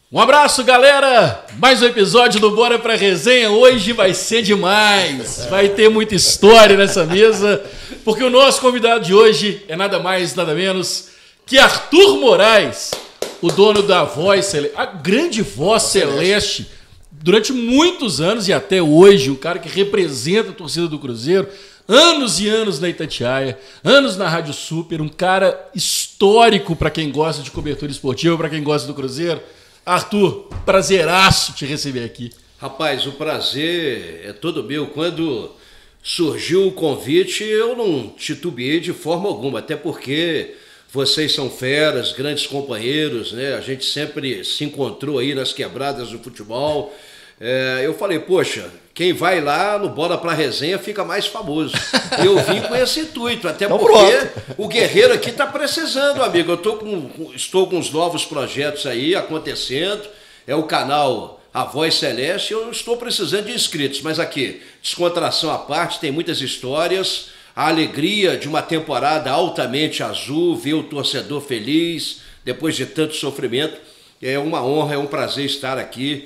Um abraço, galera! Mais um episódio do Bora Pra Resenha. Hoje vai ser demais. Vai ter muita história nessa mesa, porque o nosso convidado de hoje é nada mais, nada menos que Arthur Moraes, o dono da Voz Celeste, a grande Voz Celeste, durante muitos anos e até hoje, o cara que representa a torcida do Cruzeiro, anos e anos na Itatiaia, anos na Rádio Super, um cara histórico para quem gosta de cobertura esportiva, para quem gosta do Cruzeiro. Arthur, prazeraço te receber aqui. Rapaz, o prazer é todo meu. Quando surgiu o convite, eu não titubeei de forma alguma, até porque vocês são feras, grandes companheiros, né? A gente sempre se encontrou aí nas quebradas do futebol. Eu falei, poxa, quem vai lá no Bora Pra Resenha fica mais famoso. Eu vim com esse intuito, até então, porque o Guerreiro aqui está precisando, amigo. Eu estou com uns novos projetos aí acontecendo. É o canal A Voz Celeste. Eu estou precisando de inscritos, mas aqui, descontração à parte, tem muitas histórias. A alegria de uma temporada altamente azul, ver o torcedor feliz, depois de tanto sofrimento. É uma honra, é um prazer estar aqui.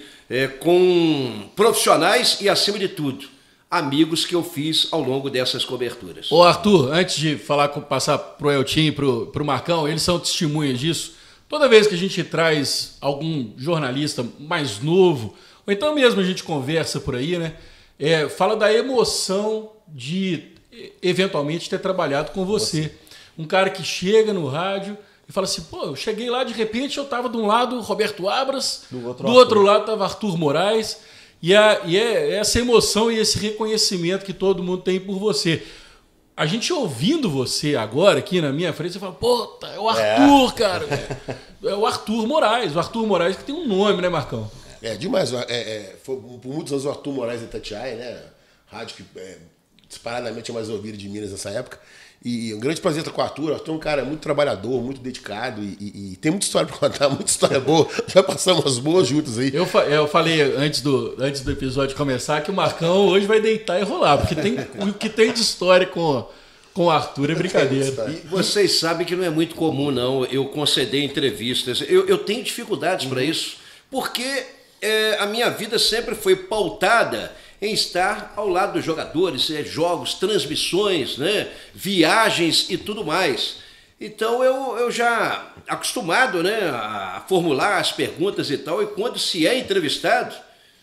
Com profissionais e, acima de tudo, amigos que eu fiz ao longo dessas coberturas. Ô Arthur, antes de passar pro Eltinho e pro Marcão, eles são testemunhas disso. Toda vez que a gente traz algum jornalista mais novo, ou então mesmo a gente conversa por aí, né? Fala da emoção de, eventualmente, ter trabalhado com você. Um cara que chega no rádio e fala assim, pô, eu cheguei lá, de repente eu tava de um lado Roberto Abras, do outro lado tava Arthur Moraes, e é essa emoção e esse reconhecimento que todo mundo tem por você. A gente ouvindo você agora aqui na minha frente, você fala, pô, é o Arthur, cara. É o Arthur Moraes que tem um nome, né, Marcão? É demais. Foi, por muitos anos o Arthur Moraes da Itatiaia, né? Rádio que disparadamente é mais ouvido de Minas nessa época. E um grande prazer estar com o Arthur. O Arthur é um cara muito trabalhador, muito dedicado e tem muita história para contar, muita história boa. Já passamos umas boas juntas aí. Eu falei antes do episódio começar que o Marcão hoje vai deitar e rolar, porque o que tem de história com o Arthur é brincadeira. E vocês sabem que não é muito comum, não, eu conceder entrevistas. Eu tenho dificuldades para isso, porque a minha vida sempre foi pautada em estar ao lado dos jogadores, jogos, transmissões, né, viagens e tudo mais. Então eu já acostumado, né, a formular as perguntas e tal, e quando se é entrevistado,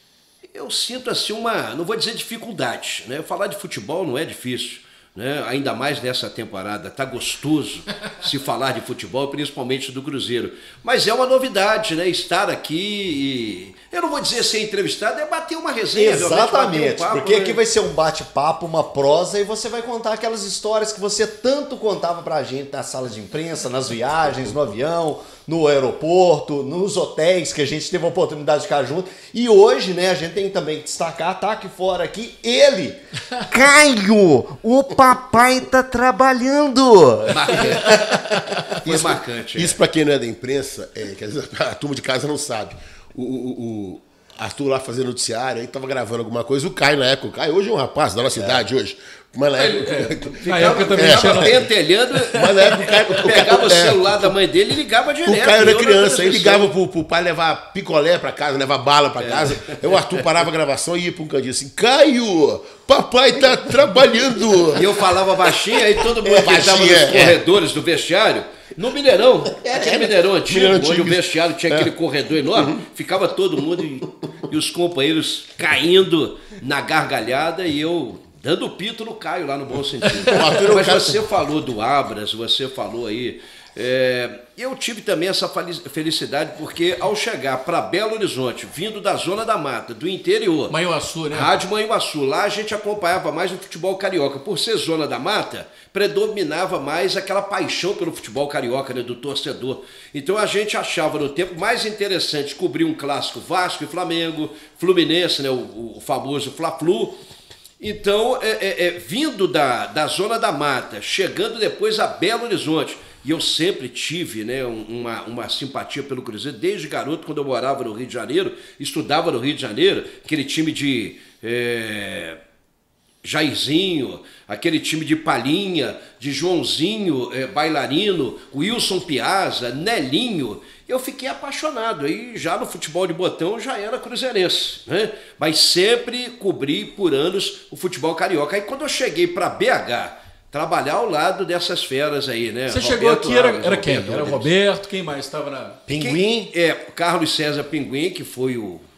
eu sinto assim não vou dizer dificuldade, né? Falar de futebol não é difícil, né? Ainda mais nessa temporada, tá gostoso se falar de futebol, principalmente do Cruzeiro. Mas é uma novidade, né? Estar aqui e... Eu não vou dizer ser entrevistado, é bater uma resenha. Exatamente, papo, porque né? aqui vai ser um bate-papo, uma prosa, e você vai contar aquelas histórias que você tanto contava pra gente na sala de imprensa, nas viagens, no avião, no aeroporto, nos hotéis que a gente teve a oportunidade de ficar junto. E hoje, né, a gente tem também que destacar, tá aqui fora aqui, ele, Caio, o papai tá trabalhando. Foi marcante. Isso para quem não é da imprensa, quer dizer, a turma de casa não sabe. O Arthur lá fazendo noticiário, aí tava gravando alguma coisa, o Caio na época, o Caio hoje é um rapaz da nossa idade hoje, mas na época... Na época também ficava pentelhando, mas na época o Caio pegava o celular da mãe dele e ligava direto. O Caio era criança, aí ligava pro pai levar picolé pra casa, levar bala pra casa, aí o Arthur parava a gravação e ia pra um cantinho assim, Caio, papai tá trabalhando. E eu falava baixinho, aí todo mundo que estava nos corredores do vestiário, no Mineirão, aquele Mineirão antigo, onde o vestiário tinha aquele corredor enorme, ficava todo mundo e os companheiros caindo na gargalhada e eu dando pito no Caio lá no bom sentido. Mas você falou do Abras, você falou aí... eu tive também essa felicidade porque ao chegar para Belo Horizonte, vindo da Zona da Mata, do interior, Manhuaçu, né? Rádio Manhuaçu, lá a gente acompanhava mais o futebol carioca. Por ser Zona da Mata, predominava mais aquela paixão pelo futebol carioca, né, do torcedor. Então a gente achava no tempo mais interessante cobrir um clássico Vasco e Flamengo, Fluminense, né, o famoso Fla-Flu. Então, vindo da Zona da Mata, chegando depois a Belo Horizonte, e eu sempre tive, né, uma simpatia pelo Cruzeiro, desde garoto, quando eu morava no Rio de Janeiro, estudava no Rio de Janeiro, aquele time de Jairzinho, aquele time de Palhinha, de Joãozinho, bailarino, Wilson Piazza, Nelinho. eu fiquei apaixonado. Aí já no futebol de botão já era cruzeirense, né? Mas sempre cobri por anos o futebol carioca. Aí quando eu cheguei para BH, trabalhar ao lado dessas feras aí, né? Você chegou aqui, era quem? Era o Roberto, quem mais estava na... Pinguim? O Carlos César Pinguim, que foi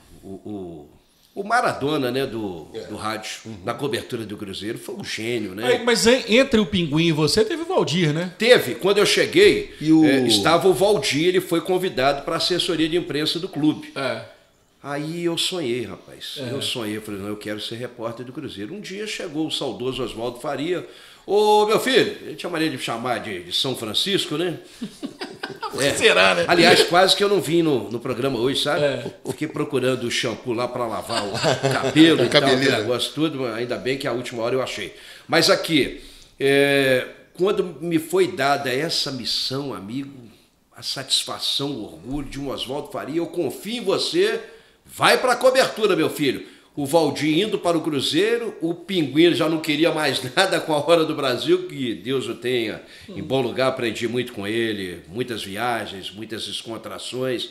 o Maradona, né, do rádio, na cobertura do Cruzeiro, foi um gênio, né? Mas entre o Pinguim e você teve o Valdir, né? Teve. Quando eu cheguei, estava o Valdir, ele foi convidado para a assessoria de imprensa do clube. Aí eu sonhei, rapaz. Eu sonhei, eu falei, não, eu quero ser repórter do Cruzeiro. Um dia chegou o saudoso Oswaldo Faria. Ô, meu filho, ele tinha maneira de chamar de São Francisco, né? Será, né? Aliás, quase que eu não vim no programa hoje, sabe? Fiquei procurando o shampoo lá para lavar o cabelo e tal, aquele negócio tudo, mas ainda bem que a última hora eu achei. Mas aqui, quando me foi dada essa missão, amigo, a satisfação, o orgulho de um Oswaldo Faria, eu confio em você, vai para a cobertura, meu filho. O Valdir indo para o Cruzeiro, o Pinguim já não queria mais nada com a Hora do Brasil, que Deus o tenha em bom lugar, aprendi muito com ele, muitas viagens, muitas descontrações,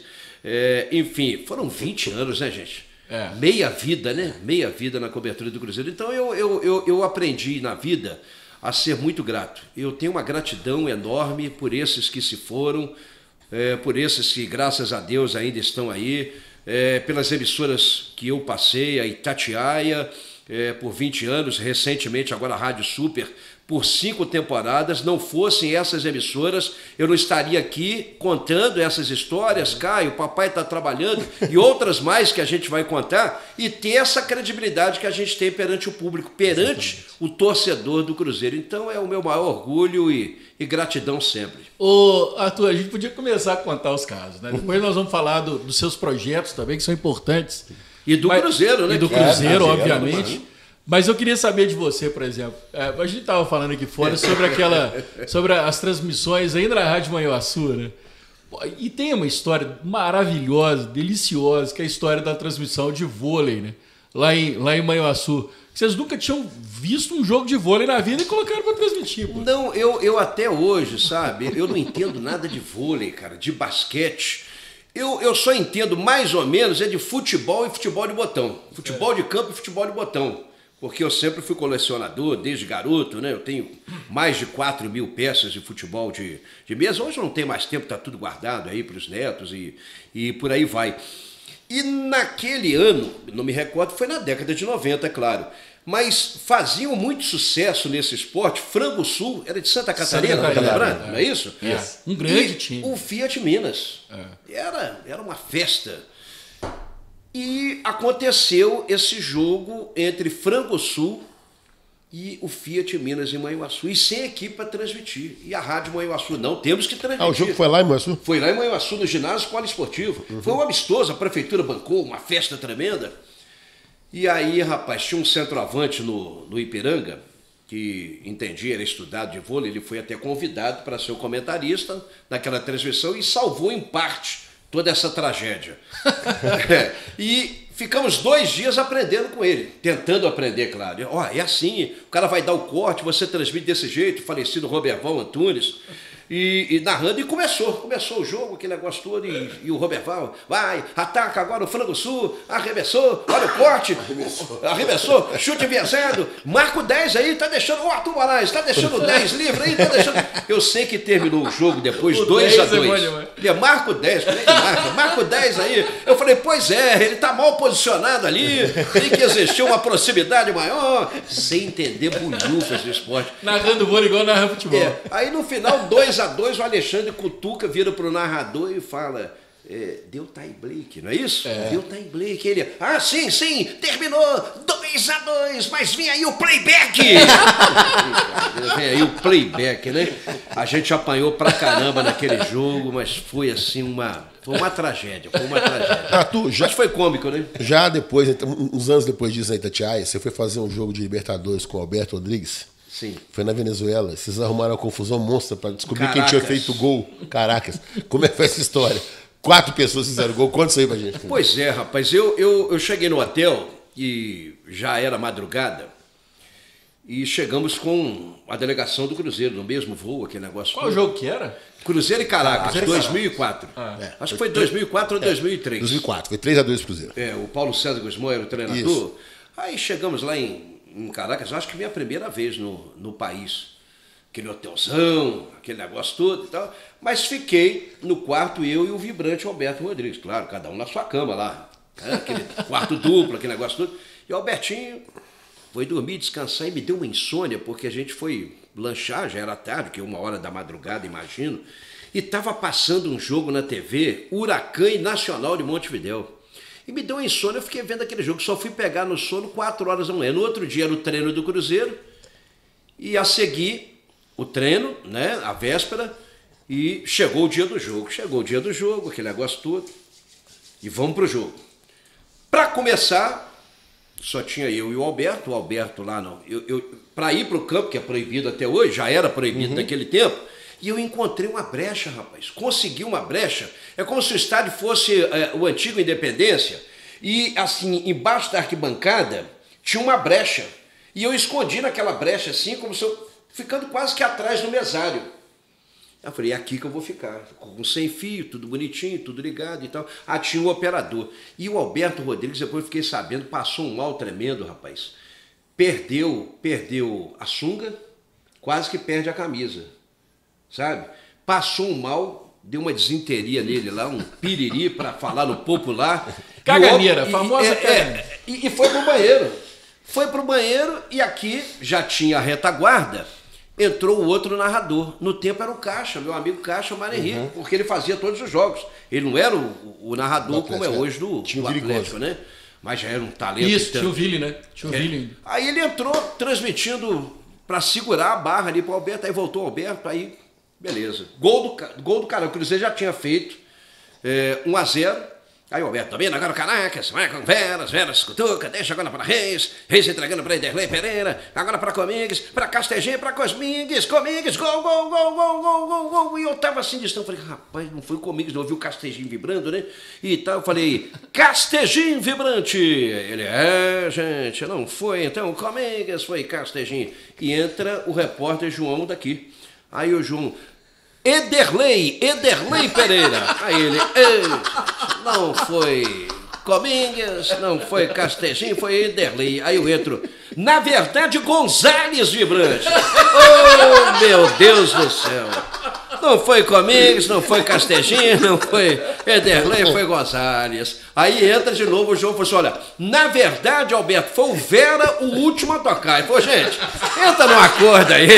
enfim, foram 20 anos, né, gente? Meia vida, né? Meia vida na cobertura do Cruzeiro. Então eu aprendi na vida a ser muito grato. Eu tenho uma gratidão enorme por esses que se foram, por esses que, graças a Deus, ainda estão aí, pelas emissoras que eu passei, a Itatiaia, por 20 anos, recentemente agora a Rádio Super, por 5 temporadas. Não fossem essas emissoras, eu não estaria aqui contando essas histórias, Caio, papai está trabalhando, e outras mais que a gente vai contar, e ter essa credibilidade que a gente tem perante o público, perante o torcedor do Cruzeiro. Então é o meu maior orgulho e gratidão sempre. Ô, Arthur, a gente podia começar a contar os casos, né? Depois nós vamos falar dos seus projetos também, que são importantes. E do Cruzeiro, né? E do Cruzeiro, obviamente. Mas eu queria saber de você, por exemplo. A gente estava falando aqui fora sobre as transmissões ainda na Rádio Manhuaçu, né? E tem uma história maravilhosa, deliciosa, que é a história da transmissão de vôlei, né? Lá em Manhuaçu. Vocês nunca tinham visto um jogo de vôlei na vida e colocaram para transmitir. Pô. Não, eu até hoje, sabe? Eu não entendo nada de vôlei, cara, de basquete. Eu só entendo mais ou menos de futebol e futebol de botão. Futebol de campo e futebol de botão. Porque eu sempre fui colecionador, desde garoto, né? Eu tenho mais de 4.000 peças de futebol de mesa. Hoje eu não tenho mais tempo, está tudo guardado aí para os netos e por aí vai. E naquele ano, não me recordo, foi na década de 90, é claro, mas faziam muito sucesso nesse esporte. Frango Sul, era de Santa Catarina, não é isso? Um grande time. O Fiat Minas. Era uma festa. E aconteceu esse jogo entre Frango Sul e o Fiat Minas em Manhuaçu, e sem equipe para transmitir. E a Rádio Manhuaçu, não, temos que transmitir. O jogo foi lá em Manhuaçu? Foi lá em Manhuaçu, no ginásio poliesportivo. Foi um amistoso, a prefeitura bancou, uma festa tremenda. E aí, rapaz, tinha um centroavante no Ipiranga, que entendia, era estudado de vôlei, ele foi até convidado para ser o comentarista naquela transmissão e salvou em parte toda essa tragédia. E ficamos 2 dias aprendendo com ele, tentando aprender, claro. É assim, o cara vai dar o corte, você transmite desse jeito, falecido Roberval Antunes, e narrando, e começou o jogo, aquele negócio todo, e o Roberval vai, ataca agora o Frango Sul, arremessou, olha o corte, arremessou, chute enviesado, marca o 10 aí, tá deixando, Arthur Moraes, tá deixando o 10 livre aí, tá deixando... Eu sei que terminou o jogo depois 2-2. Marca o 10, como é que marca o 10 aí. Eu falei, pois é, ele tá mal posicionado ali, tem que existir uma proximidade maior, sem entender bolhufas do esporte. Narrando vôlei igual narrando futebol. Aí no final, 2-2, o Alexandre Cutuca vira pro narrador e fala, deu tie break, não é isso? Deu tie break. Ele, sim, terminou 2-2, mas vem aí o playback. Vem aí o playback, né? A gente apanhou pra caramba naquele jogo, mas foi assim foi uma tragédia. Mas foi cômico, né? Já depois, uns anos depois disso, na Itatiaia, você foi fazer um jogo de Libertadores com o Alberto Rodrigues? Sim. Foi na Venezuela. Vocês arrumaram uma confusão monstra para descobrir quem tinha feito o gol. Caracas. Como é que foi essa história? 4 pessoas fizeram gol. Conta isso aí pra gente. Pois é, rapaz. Eu cheguei no hotel e já era madrugada e chegamos com a delegação do Cruzeiro no mesmo voo, aquele negócio. Qual jogo que era? Cruzeiro e Caracas, 2004. Acho que foi 2004 ou 2003. 2004, foi 3-2 pro Cruzeiro. O Paulo César Guzmão era o treinador. Isso. Aí chegamos lá em Caracas, acho que minha primeira vez no país. Aquele hotelzão, aquele negócio todo e tal. Mas fiquei no quarto, eu e o vibrante Alberto Rodrigues. Claro, cada um na sua cama lá. Aquele quarto duplo, aquele negócio todo. E o Albertinho foi dormir, descansar e me deu uma insônia, porque a gente foi lanchar, já era tarde, que é 1h da madrugada, imagino. E estava passando um jogo na TV, Huracan e Nacional de Montevidéu. E me deu uma insônia, eu fiquei vendo aquele jogo. Só fui pegar no sono 4h da manhã. No outro dia era o treino do Cruzeiro. E a seguir o treino, né, a véspera. E chegou o dia do jogo. Chegou o dia do jogo, aquele negócio todo. E vamos pro jogo. Para começar, só tinha eu e o Alberto. O Alberto lá não. Para ir pro campo, que é proibido até hoje, já era proibido naquele tempo. E eu encontrei uma brecha, rapaz. Consegui uma brecha. É como se o estádio fosse o antigo Independência. E, assim, embaixo da arquibancada, tinha uma brecha. E eu escondi naquela brecha, assim, como se eu... ficando quase que atrás do mesário. Eu falei, é aqui que eu vou ficar. Com sem fio, tudo bonitinho, tudo ligado e tal. Ah, tinha um operador. E o Alberto Rodrigues, depois eu fiquei sabendo, passou um mal tremendo, rapaz. Perdeu a sunga, quase que perde a camisa. Sabe? Passou um mal, deu uma desinteria nele lá, um piriri, para falar no popular. Caganeira, famosa caganeira. E foi pro banheiro. Foi pro banheiro e aqui já tinha a retaguarda, entrou o outro narrador. No tempo era o Caixa, meu amigo Caixa, o Mário Henrique, porque ele fazia todos os jogos. Ele não era o narrador como é hoje do Atlético, né? Mas já era um talento. Isso, tinha o Vili, né? Tinha o Vili. Aí ele entrou transmitindo para segurar a barra ali pro Alberto, aí voltou o Alberto, aí... beleza. Gol do cara. O Cruzeiro já tinha feito 1-0. Aí o Alberto também, agora o Caracas, vai com Veras, cutuca, deixa agora para Reis entregando para Ederlei Pereira, agora para Comingues, para Casteginho, para Comingues, gol. E eu tava assim distante, falei, rapaz, não foi Comingues, não, eu vi o Casteginho vibrando, né? E tal, eu falei, Casteginho vibrante. Ele, gente, não foi, então Comingues, foi Casteginho. E entra o repórter João daqui. Aí o João, Ederlei Pereira. Aí ele, não foi Comingues, não foi Casteginho, foi Ederlei. Aí eu entro, na verdade, Gonzales vibrante. Oh, meu Deus do céu. Não foi Comingues, não foi Casteginho, não foi Ederlei, foi Gonzales. Aí entra de novo o João e falou assim, olha, na verdade, Alberto, foi o Vera o último a tocar. Ele falou, gente, entra num acordo aí.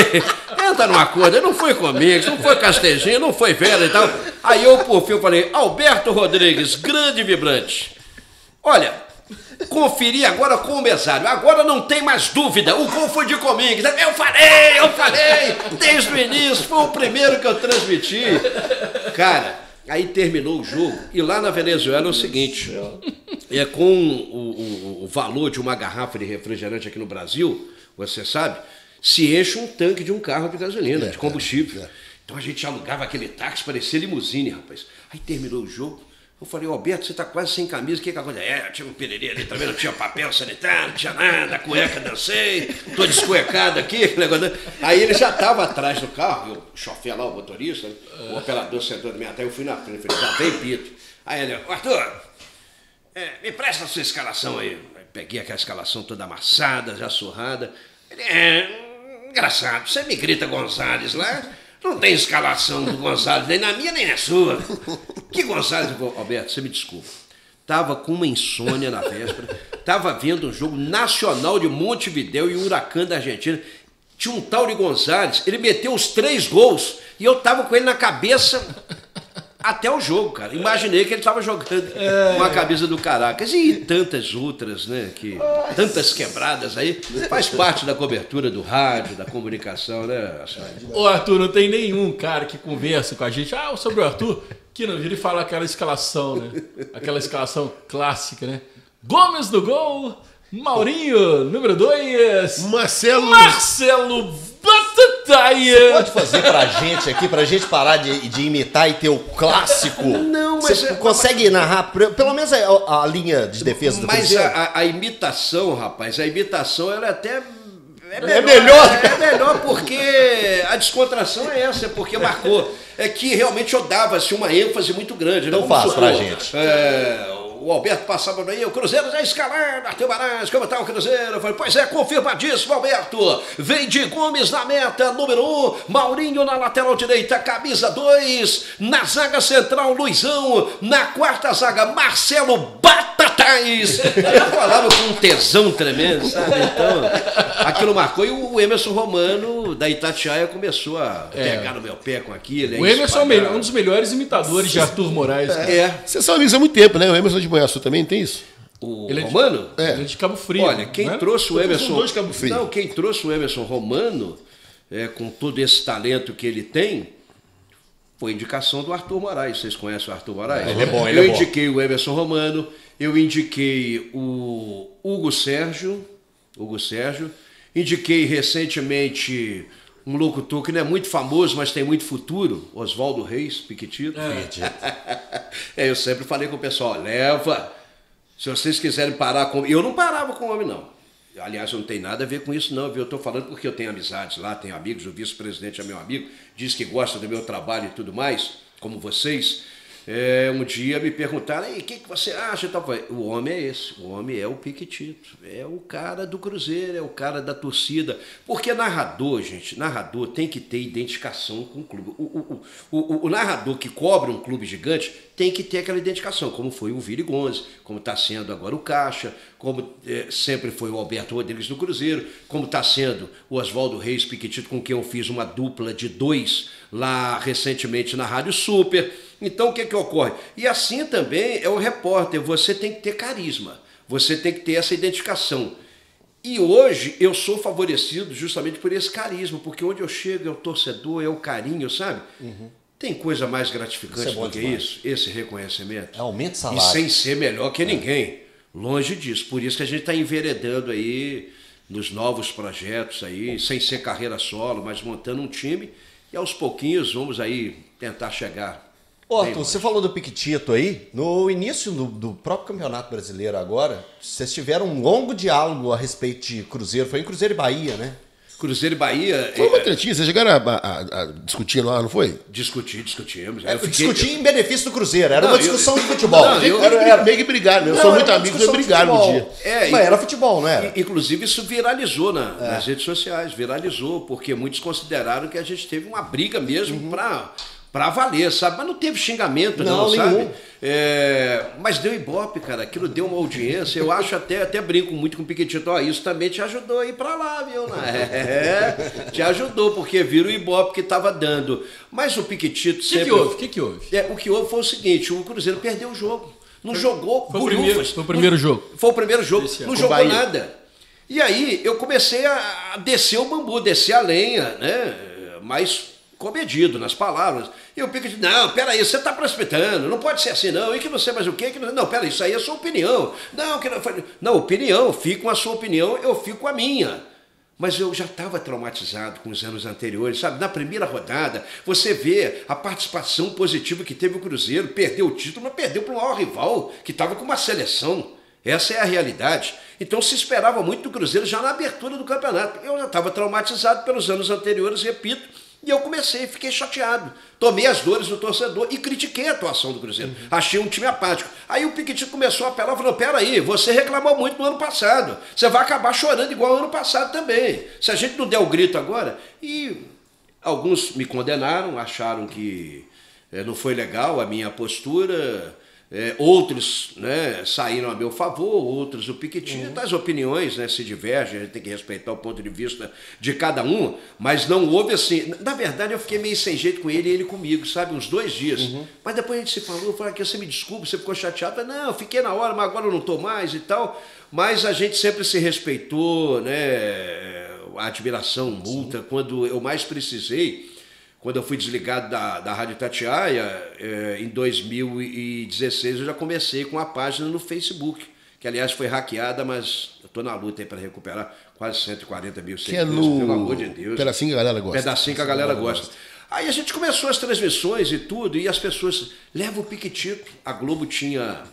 Não foi Comingues, não foi Casteginho, não foi Vera e tal. Aí eu, por fim, falei, Alberto Rodrigues, grande vibrante. Olha, conferi agora com o mesário. Agora não tem mais dúvida. O gol foi de Comingues. Eu falei. Desde o início. Foi o primeiro que eu transmiti. Cara, aí terminou o jogo. E lá na Venezuela é o seguinte. Com o valor de uma garrafa de refrigerante aqui no Brasil, você sabe, se enche um tanque de um carro de gasolina, de combustível. Então a gente alugava aquele táxi, parecia limusine, rapaz. Aí terminou o jogo. Eu falei, Alberto, você tá quase sem camisa, o que aconteceu? Tinha um piriri ali também, não tinha papel sanitário, não tinha nada, cueca dancei, tô descuecado aqui, negócio. Aí ele já tava atrás do carro, o chofer lá, o motorista, o operador sentou na minha terra, eu fui na frente, falei, já vem Pito. Aí ele, Arthur, me presta a sua escalação aí. Aí peguei aquela escalação toda amassada, já surrada. Ele, engraçado, você me grita Gonzales lá, não tem escalação do Gonzales, nem na minha, nem na sua. Que Gonzales? Alberto, você me desculpa. Tava com uma insônia na véspera, tava vendo um jogo Nacional de Montevidéu e Huracan da Argentina. Tinha um tal de Gonzales, ele meteu os 3 gols e eu tava com ele na cabeça até o jogo, cara. Imaginei que ele tava jogando com a camisa do Caracas e tantas outras, né? Tantas quebradas aí. Faz parte da cobertura do rádio, da comunicação, né? Ô, Arthur, não tem nenhum cara que conversa com a gente sobre o Arthur que não vira e fala aquela escalação, né? Aquela escalação clássica, né? Gomes no gol, Maurinho, número 2, Marcelo Batataia. Você pode fazer pra gente aqui, pra gente parar de imitar e ter o clássico? Não, mas... Você consegue narrar, pelo menos a linha de defesa do Cruzeiro? Mas a imitação, rapaz, ela é até É melhor porque a descontração é essa, porque marcou. É que realmente eu dava-se uma ênfase muito grande. Então faz pra gente. O Alberto passava aí, o Cruzeiro já escalando, Arthur Marais, como tá o Cruzeiro? Eu falei, pois é, confirmadíssimo, Alberto. Vem de Gomes na meta, número 1, Maurinho na lateral direita, camisa 2, na zaga central, Luizão, na quarta zaga, Marcelo Batatais. Eu falava com um tesão tremendo, sabe? Então, aquilo marcou. E o Emerson Romano, da Itatiaia, começou a pegar no meu pé com aquilo. O Emerson é um dos melhores imitadores de Arthur Moraes. Vocês são amigos há muito tempo, né? O Emerson de Manhuaçu também tem isso? Ele Romano? Ele é de Cabo Frio. Olha, quem trouxe o Emerson... São dois Cabo Frio. Não, quem trouxe o Emerson Romano, com todo esse talento que ele tem, foi indicação do Arthur Moraes. Vocês conhecem o Arthur Moraes? Ele é bom, Eu indiquei o Emerson Romano, eu indiquei o Hugo Sérgio, indiquei recentemente um locutor que não é muito famoso, mas tem muito futuro, Oswaldo Reis, Piquetito. Eu sempre falei com o pessoal, leva, se vocês quiserem parar com... Eu não parava com o homem, não. Aliás, não tem nada a ver com isso, não, viu? Eu estou falando porque eu tenho amizades lá, tenho amigos, o vice-presidente é meu amigo, diz que gosta do meu trabalho e tudo mais, como vocês. Um dia me perguntaram, o que você acha? O homem é esse, o homem é o Piquetito, é o cara do Cruzeiro, é o cara da torcida. Porque narrador, gente, narrador tem que ter identificação com o clube. O narrador que cobra um clube gigante tem que ter aquela identificação, como foi o Vili Gonze, como está sendo agora o Caixa, como sempre foi o Alberto Rodrigues do Cruzeiro, como está sendo o Oswaldo Reis Piquetito, com quem eu fiz uma dupla de 2 lá recentemente na Rádio Super. Então, o que ocorre? E assim também é o repórter, você tem que ter carisma, você tem que ter essa identificação. E hoje eu sou favorecido justamente por esse carisma, porque onde eu chego é o torcedor, é o carinho, sabe? Tem coisa mais gratificante do que isso? Esse reconhecimento. Aumenta o salário. E sem ser melhor que ninguém. Longe disso. Por isso que a gente está enveredando aí nos novos projetos aí, sem ser carreira solo, mas montando um time. E aos pouquinhos vamos aí tentar chegar. Arthur, você falou do Piquetito aí. No início do próprio Campeonato Brasileiro agora, vocês tiveram um longo diálogo a respeito de Cruzeiro. Foi em Cruzeiro e Bahia, né? Cruzeiro e Bahia... Foi uma tretinha, vocês chegaram a discutir lá, não foi? Discutimos. Discutir em benefício do Cruzeiro, era uma discussão de futebol. Era meio que brigaram, eu sou muito amigo, eu brigaram no dia. Mas era futebol, não era? Inclusive isso viralizou nas redes sociais, porque muitos consideraram que a gente teve uma briga mesmo pra valer, sabe? Mas não teve xingamento, não sabe? Mas deu ibope, cara. Aquilo deu uma audiência. Eu acho até brinco muito com o Piquetito. Isso também te ajudou a ir pra lá, viu? Te ajudou, porque viram o ibope que tava dando. Mas o Piquetito sempre... O que houve? O que houve foi o seguinte, o Cruzeiro perdeu o jogo. Não jogou Foi o primeiro jogo. Foi o primeiro jogo. Não jogou nada. E aí eu comecei a descer o bambu, descer a lenha, né? Mas... comedido nas palavras. E o Piquetito, não, peraí, você está precipitando, não pode ser assim, não. E que você mais o quê? Não, peraí, isso aí é a sua opinião. Não, opinião, fico com a sua opinião, eu fico com a minha. Mas eu já estava traumatizado com os anos anteriores, sabe? Na primeira rodada, você vê a participação positiva que teve o Cruzeiro, perdeu o título, mas perdeu para o maior rival, que estava com uma seleção. Essa é a realidade. Então se esperava muito do Cruzeiro já na abertura do campeonato. Eu já estava traumatizado pelos anos anteriores, repito, e eu fiquei chateado. Tomei as dores do torcedor e critiquei a atuação do Cruzeiro. Achei um time apático. Aí o Piquetito começou a apelar e falou, peraí, você reclamou muito no ano passado. Você vai acabar chorando igual ao ano passado também. Se a gente não der o grito agora... E alguns me condenaram, acharam que não foi legal a minha postura... outros, né, saíram a meu favor, outros o Piquetito. As opiniões, né, se divergem, a gente tem que respeitar o ponto de vista de cada um, mas não houve assim... Na verdade, eu fiquei meio sem jeito com ele e ele comigo, sabe, uns 2 dias. Mas depois a gente se falou, eu falei que você me desculpa, você ficou chateado. Eu falei, não, eu fiquei na hora, mas agora eu não estou mais e tal. Mas a gente sempre se respeitou, né, a admiração, multa, quando eu mais precisei... Quando eu fui desligado da Rádio Itatiaia, em 2016, eu já comecei com a página no Facebook, que aliás foi hackeada, mas eu estou na luta aí para recuperar quase 140 mil seguidores, pelo amor de Deus. Pedacinho que a galera gosta. Pedacinho que a galera gosta. Aí a gente começou as transmissões e tudo, e as pessoas, leva o Piquetito. A Globo tinha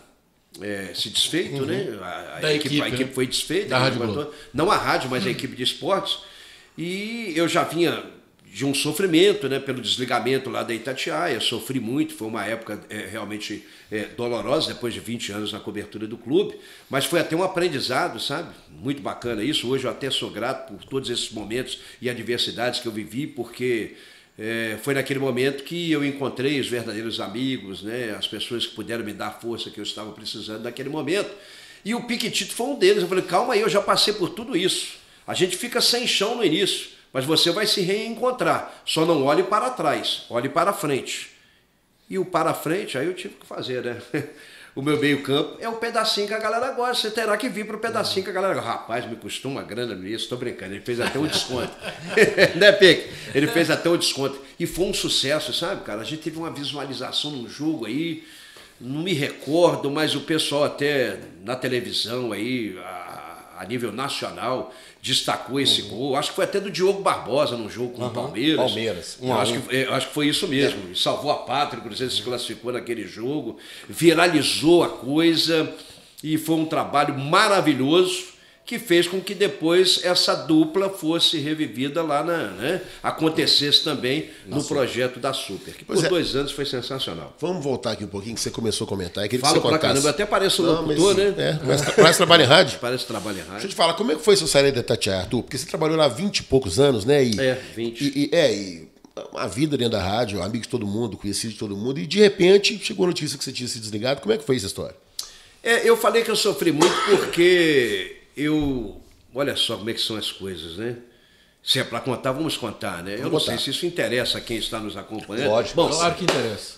se desfeito, né? Da equipe, a equipe foi desfeita. Da Rádio Globo. Não a rádio, mas a equipe de esportes. E eu já vinha de um sofrimento, né, pelo desligamento lá da Itatiaia, sofri muito, foi uma época realmente dolorosa, depois de 20 anos na cobertura do clube, mas foi até um aprendizado, sabe? Muito bacana isso, hoje eu até sou grato por todos esses momentos e adversidades que eu vivi, porque foi naquele momento que eu encontrei os verdadeiros amigos, né, as pessoas que puderam me dar a força que eu estava precisando naquele momento, e o Piquetito foi um deles. Eu falei, calma aí, eu já passei por tudo isso, a gente fica sem chão no início, mas você vai se reencontrar. Só não olhe para trás, olhe para frente. E o para frente, aí eu tive que fazer, né? O meu meio-campo é o pedacinho que a galera gosta. Você terá que vir para o pedacinho que a galera gosta. Rapaz, me custou uma grana nisso, estou brincando. Ele fez até um desconto. Né, Peque? Ele fez até um desconto. E foi um sucesso, sabe, cara? A gente teve uma visualização num jogo aí, não me recordo, mas o pessoal até na televisão aí, a nível nacional, destacou esse gol. Acho que foi até do Diogo Barbosa num jogo com o Palmeiras. Palmeiras. Acho que foi isso mesmo. Salvou a pátria, o Cruzeiro se classificou naquele jogo, viralizou a coisa e foi um trabalho maravilhoso que fez com que depois essa dupla fosse revivida lá, acontecesse também no projeto da Super, que por 2 anos foi sensacional. Vamos voltar aqui um pouquinho, que você começou a comentar. Que Falo você pra contasse. caramba, até parece um locutor, né? Parece trabalho em rádio. Parece trabalho em rádio. Deixa eu te falar, como é que foi seu sair da Itatiaia, Arthur? Porque você trabalhou lá há 20 e poucos anos, né? 20. E a vida dentro da rádio, amigos de todo mundo, conhecido de todo mundo, e de repente chegou a notícia que você tinha se desligado. Como é que foi essa história? Eu falei que eu sofri muito porque olha só como é que são as coisas, né? Se é para contar, vamos contar, né? Eu não sei se isso interessa a quem está nos acompanhando. Lógico. Bom, claro que interessa.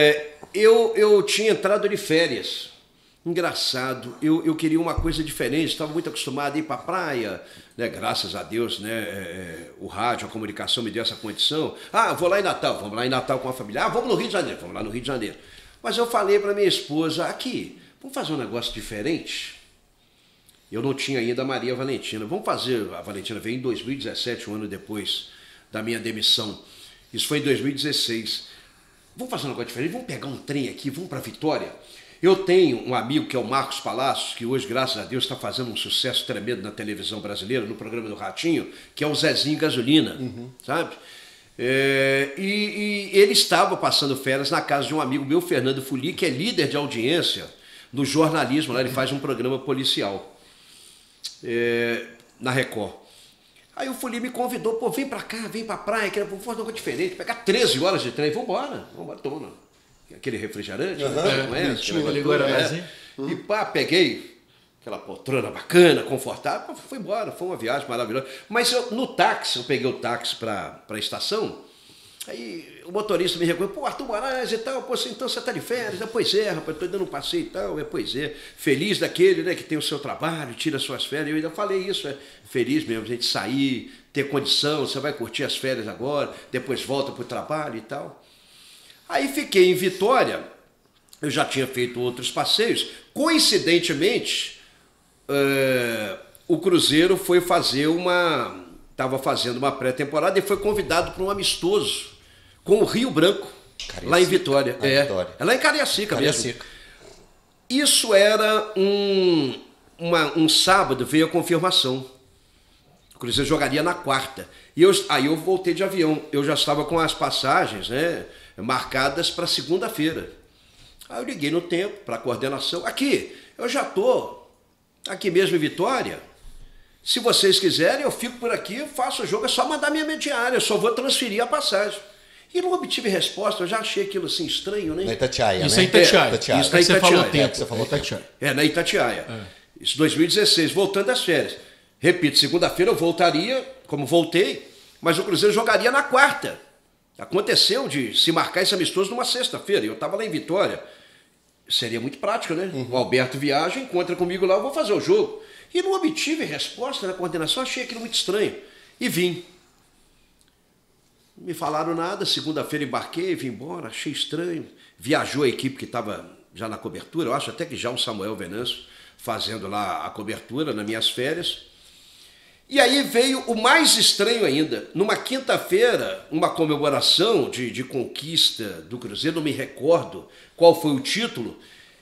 Eu tinha entrado de férias. Engraçado, eu queria uma coisa diferente, estava muito acostumado a ir para a praia, né? Graças a Deus, né? O rádio, a comunicação me deu essa condição. Vou lá em Natal, vamos lá em Natal com a família. Vamos no Rio de Janeiro, vamos lá no Rio de Janeiro. Mas eu falei para minha esposa, aqui, vamos fazer um negócio diferente? Eu não tinha ainda a Maria Valentina. Vamos fazer, a Valentina veio em 2017, um ano depois da minha demissão. Isso foi em 2016. Vamos fazer um negócio diferente, vamos pegar um trem aqui, vamos para Vitória. Eu tenho um amigo que é o Marcos Palacios, que hoje, graças a Deus, está fazendo um sucesso tremendo na televisão brasileira, no programa do Ratinho, que é o Zezinho Gasolina, sabe? E ele estava passando férias na casa de um amigo meu, Fernando Fuli, que é líder de audiência no jornalismo, lá ele faz um programa policial na Record. Aí o Fuli me convidou, vem pra cá, vem pra praia, vamos fazer algo diferente, pegar 13 horas de trem, vambora, toma aquele refrigerante, e peguei aquela poltrona bacana, confortável, foi embora, foi uma viagem maravilhosa. Mas no táxi, eu peguei o táxi pra estação, aí o motorista me reconheceu, Arthur Moraes e tal, então você tá de férias? Pois é, rapaz, tô dando um passeio e tal, pois é, feliz daquele, né, que tem o seu trabalho, tira suas férias, eu ainda falei isso, feliz mesmo, a gente sair, ter condição, você vai curtir as férias agora, depois volta pro trabalho e tal. Aí fiquei em Vitória, eu já tinha feito outros passeios, coincidentemente, o Cruzeiro foi fazer estava fazendo uma pré-temporada e foi convidado para um amistoso com o Rio Branco, Cariacica, lá em Vitória. É lá em Cariacica mesmo. Isso era um sábado, veio a confirmação. O Cruzeiro jogaria na quarta. E aí eu voltei de avião. Eu já estava com as passagens, né, marcadas para segunda-feira. Aí eu liguei no tempo para a coordenação. Eu já estou aqui mesmo em Vitória. Se vocês quiserem, eu fico por aqui, faço o jogo, é só mandar minha diária, eu só vou transferir a passagem. E não obtive resposta, eu já achei aquilo assim estranho, né? Na Itatiaia, isso né? É Itatiaia. Isso na Itatiaia. Você falou tempo, você falou Itatiaia. Na Itatiaia. Isso 2016, voltando das férias. Repito, segunda-feira eu voltaria, como voltei, mas o Cruzeiro jogaria na quarta. Aconteceu de se marcar esse amistoso numa sexta-feira, eu estava lá em Vitória. Seria muito prático, né? O Alberto viaja, encontra comigo lá, eu vou fazer o jogo. E não obtive resposta na coordenação, achei aquilo muito estranho. E vim. Não me falaram nada, segunda-feira embarquei, vim embora, achei estranho. Viajou a equipe que estava já na cobertura, eu acho até que já o Samuel Venâncio fazendo lá a cobertura nas minhas férias. E aí veio o mais estranho ainda. Numa quinta-feira, uma comemoração de conquista do Cruzeiro, não me recordo qual foi o título,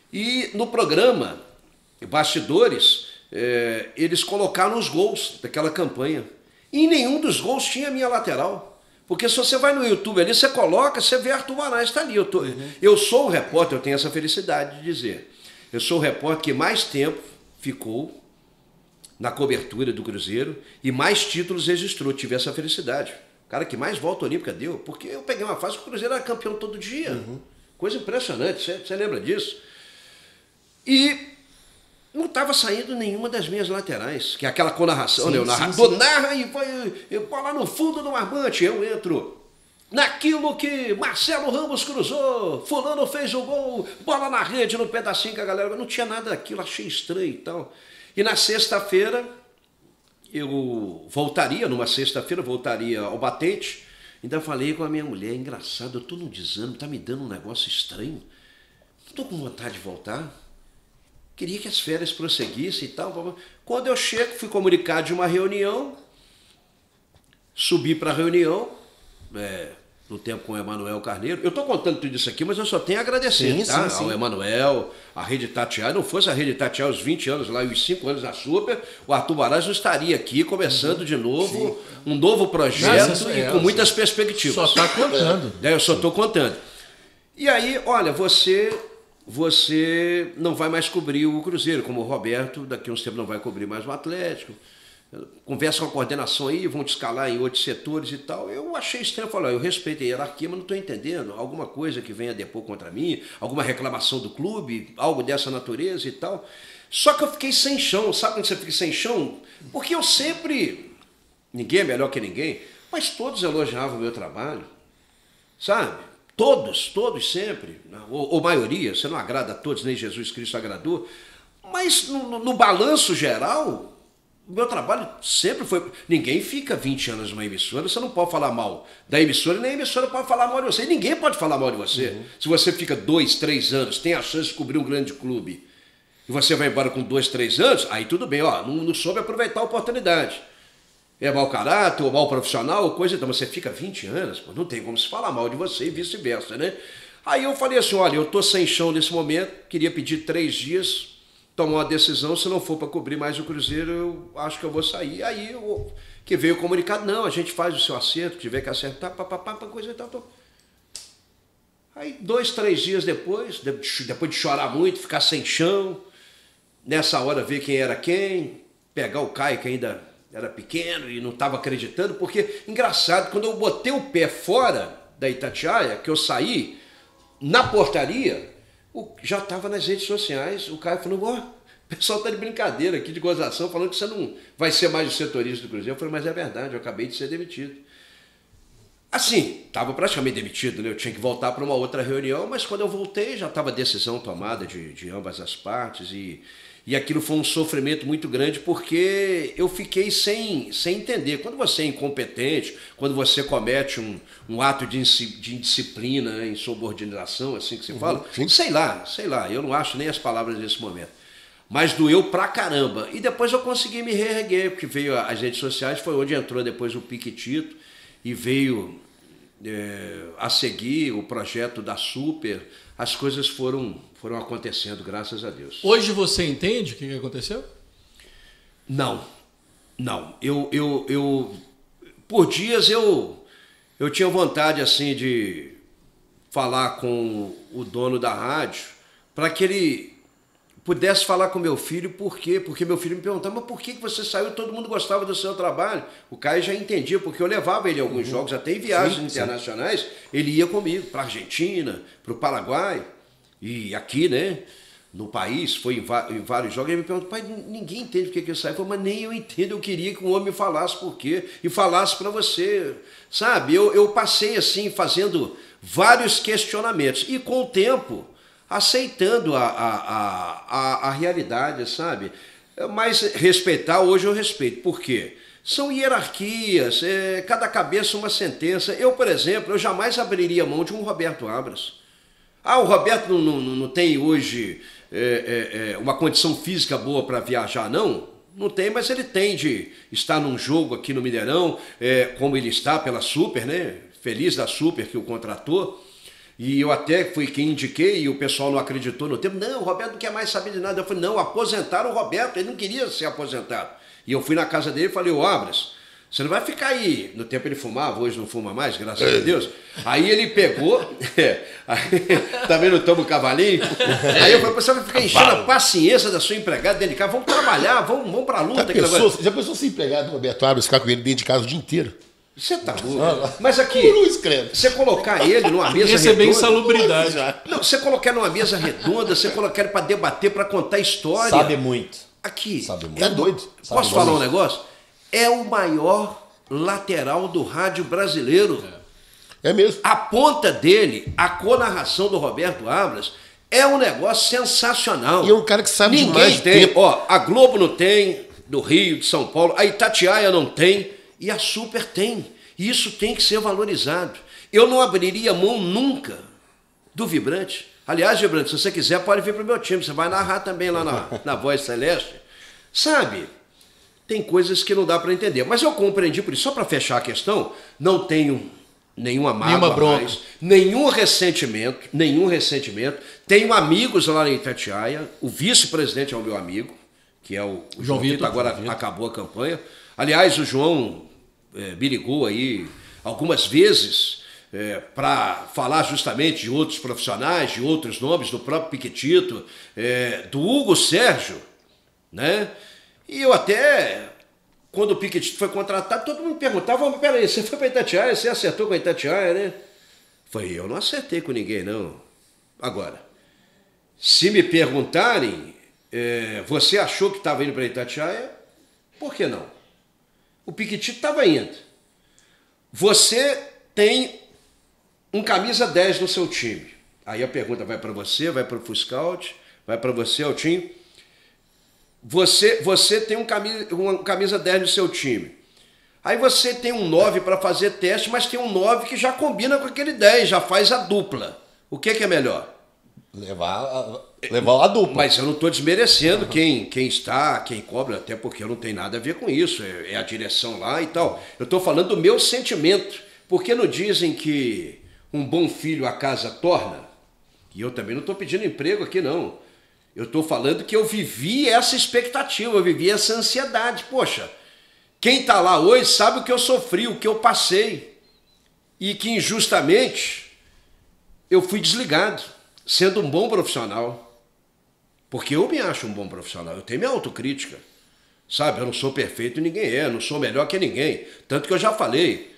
E no programa, Bastidores, eles colocaram os gols daquela campanha. E em nenhum dos gols tinha a minha lateral. Porque se você vai no YouTube ali, você coloca, você vê Arthur Marais, está ali. Eu sou o repórter, eu tenho essa felicidade de dizer. Eu sou o repórter que mais tempo ficou na cobertura do Cruzeiro e mais títulos registrou. Tive essa felicidade. O cara que mais volta olímpica deu, porque eu peguei uma fase que o Cruzeiro era campeão todo dia. Coisa impressionante, você lembra disso? E não estava saindo nenhuma das minhas laterais, que é aquela narração, né? O narrador narra e vai lá no fundo do barbante, eu entro naquilo que Marcelo Ramos cruzou, fulano fez o gol, bola na rede, no pedacinho que a galera... Não tinha nada daquilo, achei estranho e tal. E na sexta-feira, voltaria ao batente, ainda falei com a minha mulher, engraçado, eu tô num desânimo, tá me dando um negócio estranho, não tô com vontade de voltar, queria que as férias prosseguissem e tal. Quando eu chego, fui comunicado de uma reunião, subi para a reunião, no tempo com o Emanuel Carneiro. Eu estou contando tudo isso aqui, mas eu só tenho a agradecer, tá? Ao Emanuel, a Rede Itatiaia. Não fosse a Rede Itatiaia os 20 anos lá e os 5 anos na Super, o Arthur Marais não estaria aqui começando de novo um novo projeto com muitas perspectivas. Só está contando. Eu só estou contando. E aí, olha, você não vai mais cobrir o Cruzeiro, como o Roberto, daqui a uns tempos não vai cobrir mais o Atlético. Conversa com a coordenação aí, vão te escalar em outros setores e tal. Eu achei estranho, falei, eu respeito a hierarquia, mas não estou entendendo. Alguma coisa que venha depor contra mim, alguma reclamação do clube, algo dessa natureza e tal. Só que eu fiquei sem chão, sabe quando você fica sem chão? Porque eu sempre, ninguém é melhor que ninguém, mas todos elogiavam o meu trabalho, sabe? Todos sempre, ou maioria, você não agrada a todos, nem Jesus Cristo agradou, mas no balanço geral... O meu trabalho sempre foi... Ninguém fica 20 anos numa emissora, você não pode falar mal da emissora, nem a emissora pode falar mal de você. E ninguém pode falar mal de você. Se você fica 2, 3 anos, tem a chance de cobrir um grande clube, e você vai embora com 2, 3 anos, aí tudo bem, não soube aproveitar a oportunidade. É mau caráter, ou mau profissional, ou coisa... Então, você fica 20 anos, não tem como se falar mal de você e vice-versa, né? Aí eu falei assim, olha, eu estou sem chão nesse momento, queria pedir 3 dias... tomar uma decisão, se não for para cobrir mais o Cruzeiro, eu acho que eu vou sair. Aí que veio o comunicado, não, a gente faz o seu acerto, tiver que acertar, coisa e tal. Aí 2, 3 dias depois de chorar muito, ficar sem chão, nessa hora ver quem era quem, pegar o Caio que ainda era pequeno e não estava acreditando, porque, engraçado, quando eu botei o pé fora da Itatiaia, que eu saí, na portaria... já estava nas redes sociais, o Caio falou, o pessoal está de brincadeira aqui, de gozação, falando que você não vai ser mais o setorista do Cruzeiro. Eu falei, mas é verdade, eu acabei de ser demitido. Assim, estava praticamente demitido, né? Eu tinha que voltar para uma outra reunião, mas quando eu voltei já estava a decisão tomada de ambas as partes e aquilo foi um sofrimento muito grande porque eu fiquei sem entender. Quando você é incompetente, quando você comete um ato de indisciplina, né, insubordinação, assim que se fala, sei lá, eu não acho nem as palavras nesse momento. Mas doeu pra caramba. E depois eu consegui me reerguer, porque veio as redes sociais, foi onde entrou depois o Piquetito e veio a seguir o projeto da Super. As coisas foram acontecendo, graças a Deus. Hoje você entende o que aconteceu? Não. Eu por dias eu tinha vontade assim de falar com o dono da rádio para que ele pudesse falar com meu filho. Por quê? Porque meu filho me perguntava, mas por que você saiu? Todo mundo gostava do seu trabalho. O Caio já entendia, porque eu levava ele a alguns jogos, até em viagens internacionais, ele ia comigo para a Argentina, para o Paraguai, e aqui, né, no país, foi em vários jogos. Ele me perguntou, pai, ninguém entende por que eu saí. Eu falei, mas nem eu entendo, eu queria que um homem falasse por quê, e falasse para você, sabe? Eu passei assim, fazendo vários questionamentos, e com o tempo... aceitando a realidade, sabe? Mas respeitar, hoje eu respeito. Por quê? São hierarquias, cada cabeça uma sentença. Eu, por exemplo, eu jamais abriria mão de um Roberto Abras. O Roberto não tem hoje uma condição física boa para viajar, não? Não tem, mas ele tem de estar num jogo aqui no Mineirão, como ele está pela Super, né? Feliz da Super que o contratou. E eu até fui quem indiquei e o pessoal não acreditou no tempo. Não, o Roberto não quer mais saber de nada. Eu falei, não, aposentaram o Roberto, ele não queria ser aposentado. E eu fui na casa dele e falei, ô Abras, você não vai ficar aí. No tempo ele fumava, hoje não fuma mais, graças a Deus. Aí ele pegou, aí, também não toma o cavalinho. Aí eu falei, você vai ficar enchendo a paciência da sua empregada dentro de casa, vamos trabalhar, vamos pra luta. Já pensou ser empregado do Roberto Abras, ficar com ele dentro de casa o dia inteiro? Você tá louco. Mas aqui, você colocar ele numa mesa receber redonda... insalubridade. Não, você colocar numa mesa redonda, você colocar ele pra debater, pra contar história. Sabe muito. Aqui. Sabe muito. Tá doido. Posso falar um negócio? É o maior lateral do rádio brasileiro. É mesmo. A ponta dele, a conarração do Roberto Abras, é um negócio sensacional. E é um cara que sabe Ninguém demais de tem. tempo. Ó, a Globo não tem, do Rio, de São Paulo, a Itatiaia não tem, e a Super tem. E isso tem que ser valorizado. Eu não abriria mão nunca do Vibrante. Aliás, Vibrante, se você quiser, pode vir para o meu time. Você vai narrar também lá na Voz Celeste. Sabe, tem coisas que não dá para entender. Mas eu compreendi por isso. Só para fechar a questão, não tenho nenhuma mágoa mais, nenhum ressentimento. Tenho amigos lá na Itatiaia. O vice-presidente é o meu amigo, que é o João Vitor. Agora acabou a campanha. Aliás, o João me ligou aí algumas vezes para falar justamente de outros profissionais, de outros nomes, do próprio Piquetito, do Hugo Sérgio, né? E eu até, quando o Piquetito foi contratado, todo mundo me perguntava, mas peraí, você foi para Itatiaia, você acertou com a Itatiaia, né? Falei, eu não acertei com ninguém, não. Agora, se me perguntarem, você achou que estava indo para Itatiaia? Por que não? O Piquetito estava indo. Você tem um camisa 10 no seu time. Aí a pergunta vai para você, vai para o Fuscaut, vai para você, Altinho. Você tem uma camisa 10 no seu time. Aí você tem um 9 para fazer teste, mas tem um 9 que já combina com aquele 10, já faz a dupla. O que é melhor? Levar a dupla. Mas eu não estou desmerecendo quem cobra, até porque eu não tenho nada a ver com isso, é a direção lá e tal. Eu estou falando do meu sentimento, porque não dizem que um bom filho a casa torna? E eu também não estou pedindo emprego aqui, não. Eu estou falando que eu vivi essa expectativa, eu vivi essa ansiedade. Poxa, quem está lá hoje sabe o que eu sofri, o que eu passei. E que injustamente eu fui desligado, sendo um bom profissional. Porque eu me acho um bom profissional, eu tenho minha autocrítica. Sabe, eu não sou perfeito, ninguém é, não sou melhor que ninguém. Tanto que eu já falei,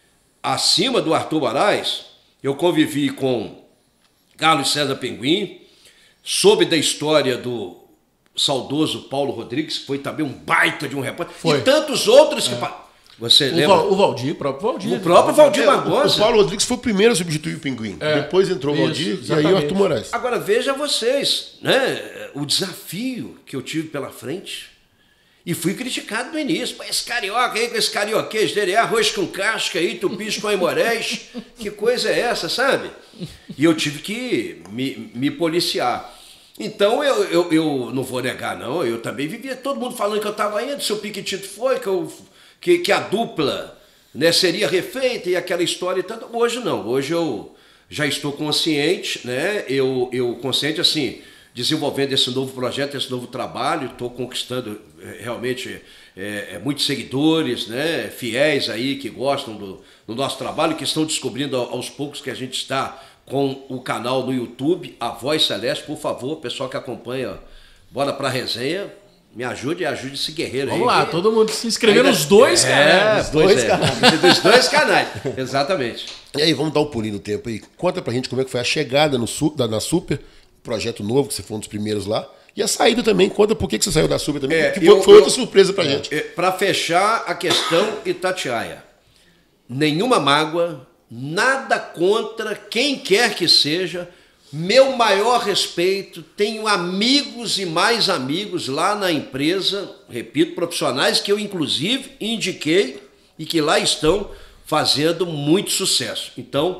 acima do Arthur Moraes, eu convivi com Carlos César Pinguim, soube da história do saudoso Paulo Rodrigues, que foi também um baita de um repórter, e tantos outros que... Você lembra? O Valdir, o próprio Valdir. O próprio Valdir Barbosa. O Paulo Rodrigues foi o primeiro a substituir o Pinguim. Depois entrou o Valdir e aí o Arthur Moraes. Agora veja vocês, né? O desafio que eu tive pela frente. E fui criticado no início. Pô, esse carioca aí, com esse carioquês dele, arroz com casca aí, tupis com aimorés. Que coisa é essa, sabe? E eu tive que me policiar. Então eu não vou negar, não. Eu também vivia todo mundo falando que eu estava indo, se o Piquetito foi, que a dupla, né, seria refeita e aquela história e tanto. Hoje não. Hoje eu já estou consciente, né? Eu consciente assim, desenvolvendo esse novo projeto, esse novo trabalho, estou conquistando realmente muitos seguidores, né, fiéis aí que gostam do nosso trabalho, que estão descobrindo aos poucos que a gente está com o canal no YouTube, A Voz Celeste. Por favor, pessoal que acompanha, bora pra resenha, me ajude e ajude esse guerreiro aí. Vamos lá, todo mundo se inscrever nos dois canais. Dos dois canais, exatamente. E aí, vamos dar um pulinho no tempo aí. Conta pra gente como é que foi a chegada na Super, projeto novo, que você foi um dos primeiros lá. E a saída também, conta por que você saiu da Super também, foi outra surpresa pra gente. Para fechar a questão Itatiaia, nenhuma mágoa, nada contra quem quer que seja, meu maior respeito, tenho amigos e mais amigos lá na empresa, repito, profissionais que eu inclusive indiquei e que lá estão fazendo muito sucesso. Então,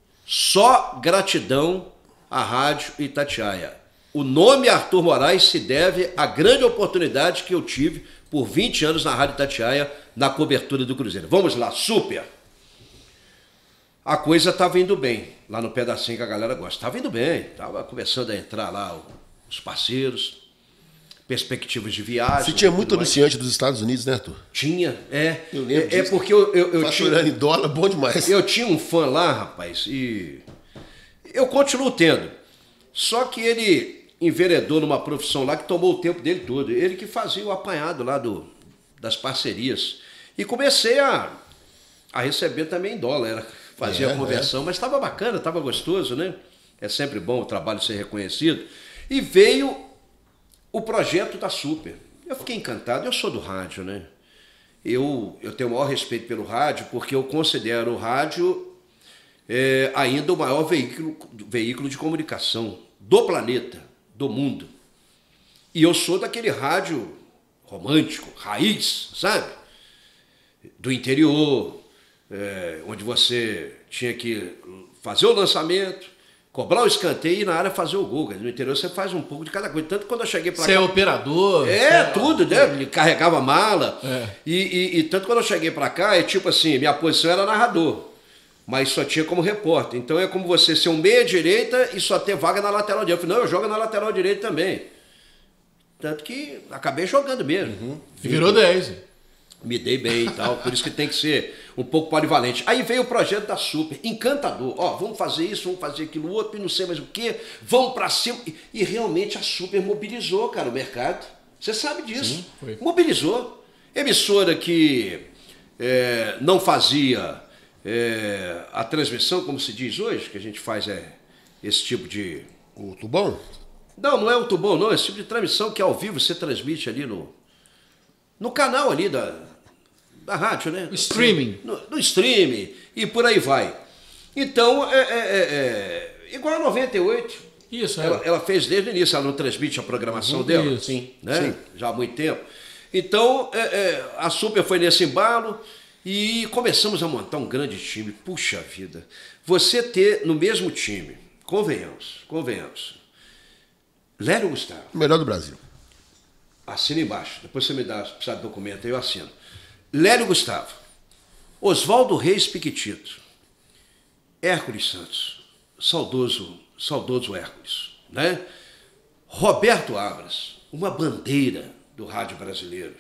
só gratidão à Rádio Itatiaia. O nome Arthur Moraes se deve à grande oportunidade que eu tive por 20 anos na Rádio Itatiaia, na cobertura do Cruzeiro. Vamos lá, Super! a coisa estava indo bem, lá no pedacinho que a galera gosta. Estava indo bem, estava começando a entrar lá os parceiros, perspectivas de viagem. Você tinha muito anunciante dos Estados Unidos, né, Arthur? Tinha, Eu lembro disso. porque eu Faturando tinha... em dólar, bom demais. Eu tinha um fã lá, rapaz, e eu continuo tendo. Só que ele enveredou numa profissão lá que tomou o tempo dele todo. Ele que fazia o apanhado lá das parcerias. E comecei a receber também em dólar. Fazia a conversão, mas estava bacana, estava gostoso, né? É sempre bom o trabalho ser reconhecido. E veio o projeto da Super. Eu fiquei encantado. Eu sou do rádio, né? Eu tenho o maior respeito pelo rádio, porque eu considero o rádio ainda o maior veículo de comunicação do planeta, do mundo. E eu sou daquele rádio romântico, raiz, sabe? Do interior, onde você tinha que fazer o lançamento, cobrar o escanteio e na área fazer o gol. No interior você faz um pouco de cada coisa. Tanto quando eu cheguei para cá... Você é operador? Tudo, né? Ele carregava mala. E tanto quando eu cheguei para cá, tipo assim, minha posição era narrador, mas só tinha como repórter. Então é como você ser um meia-direita e só ter vaga na lateral direita. Eu falei, não, eu jogo na lateral direita também. Tanto que acabei jogando mesmo. Virou 10. Me dei bem e tal, por isso que tem que ser um pouco polivalente. Aí veio o projeto da Super, encantador. Ó, vamos fazer isso, vamos fazer aquilo outro, e não sei mais o quê, vamos pra cima. E realmente a Super mobilizou, cara, o mercado. Você sabe disso. Sim, foi. Mobilizou. Emissora que não fazia a transmissão, como se diz hoje, que a gente faz esse tipo de... O tubão? Não é o tubão, não. Esse tipo de transmissão que ao vivo você transmite ali no canal ali da rádio, né? O streaming. No streaming e por aí vai. Então, igual a 98. Isso, Ela fez desde o início, ela não transmite a programação dela. Isso. Sim, né? Já há muito tempo. Então, a Super foi nesse embalo e começamos a montar um grande time. Puxa vida. Você ter no mesmo time, convenhamos, Lélio Gustavo. O melhor do Brasil. Assina embaixo. Depois você me dá, se precisar de documento, aí eu assino. Lélio Gustavo, Oswaldo Reis Piquetito, Hércules Santos, saudoso Hércules, né? Roberto Abras, uma bandeira do rádio brasileiro.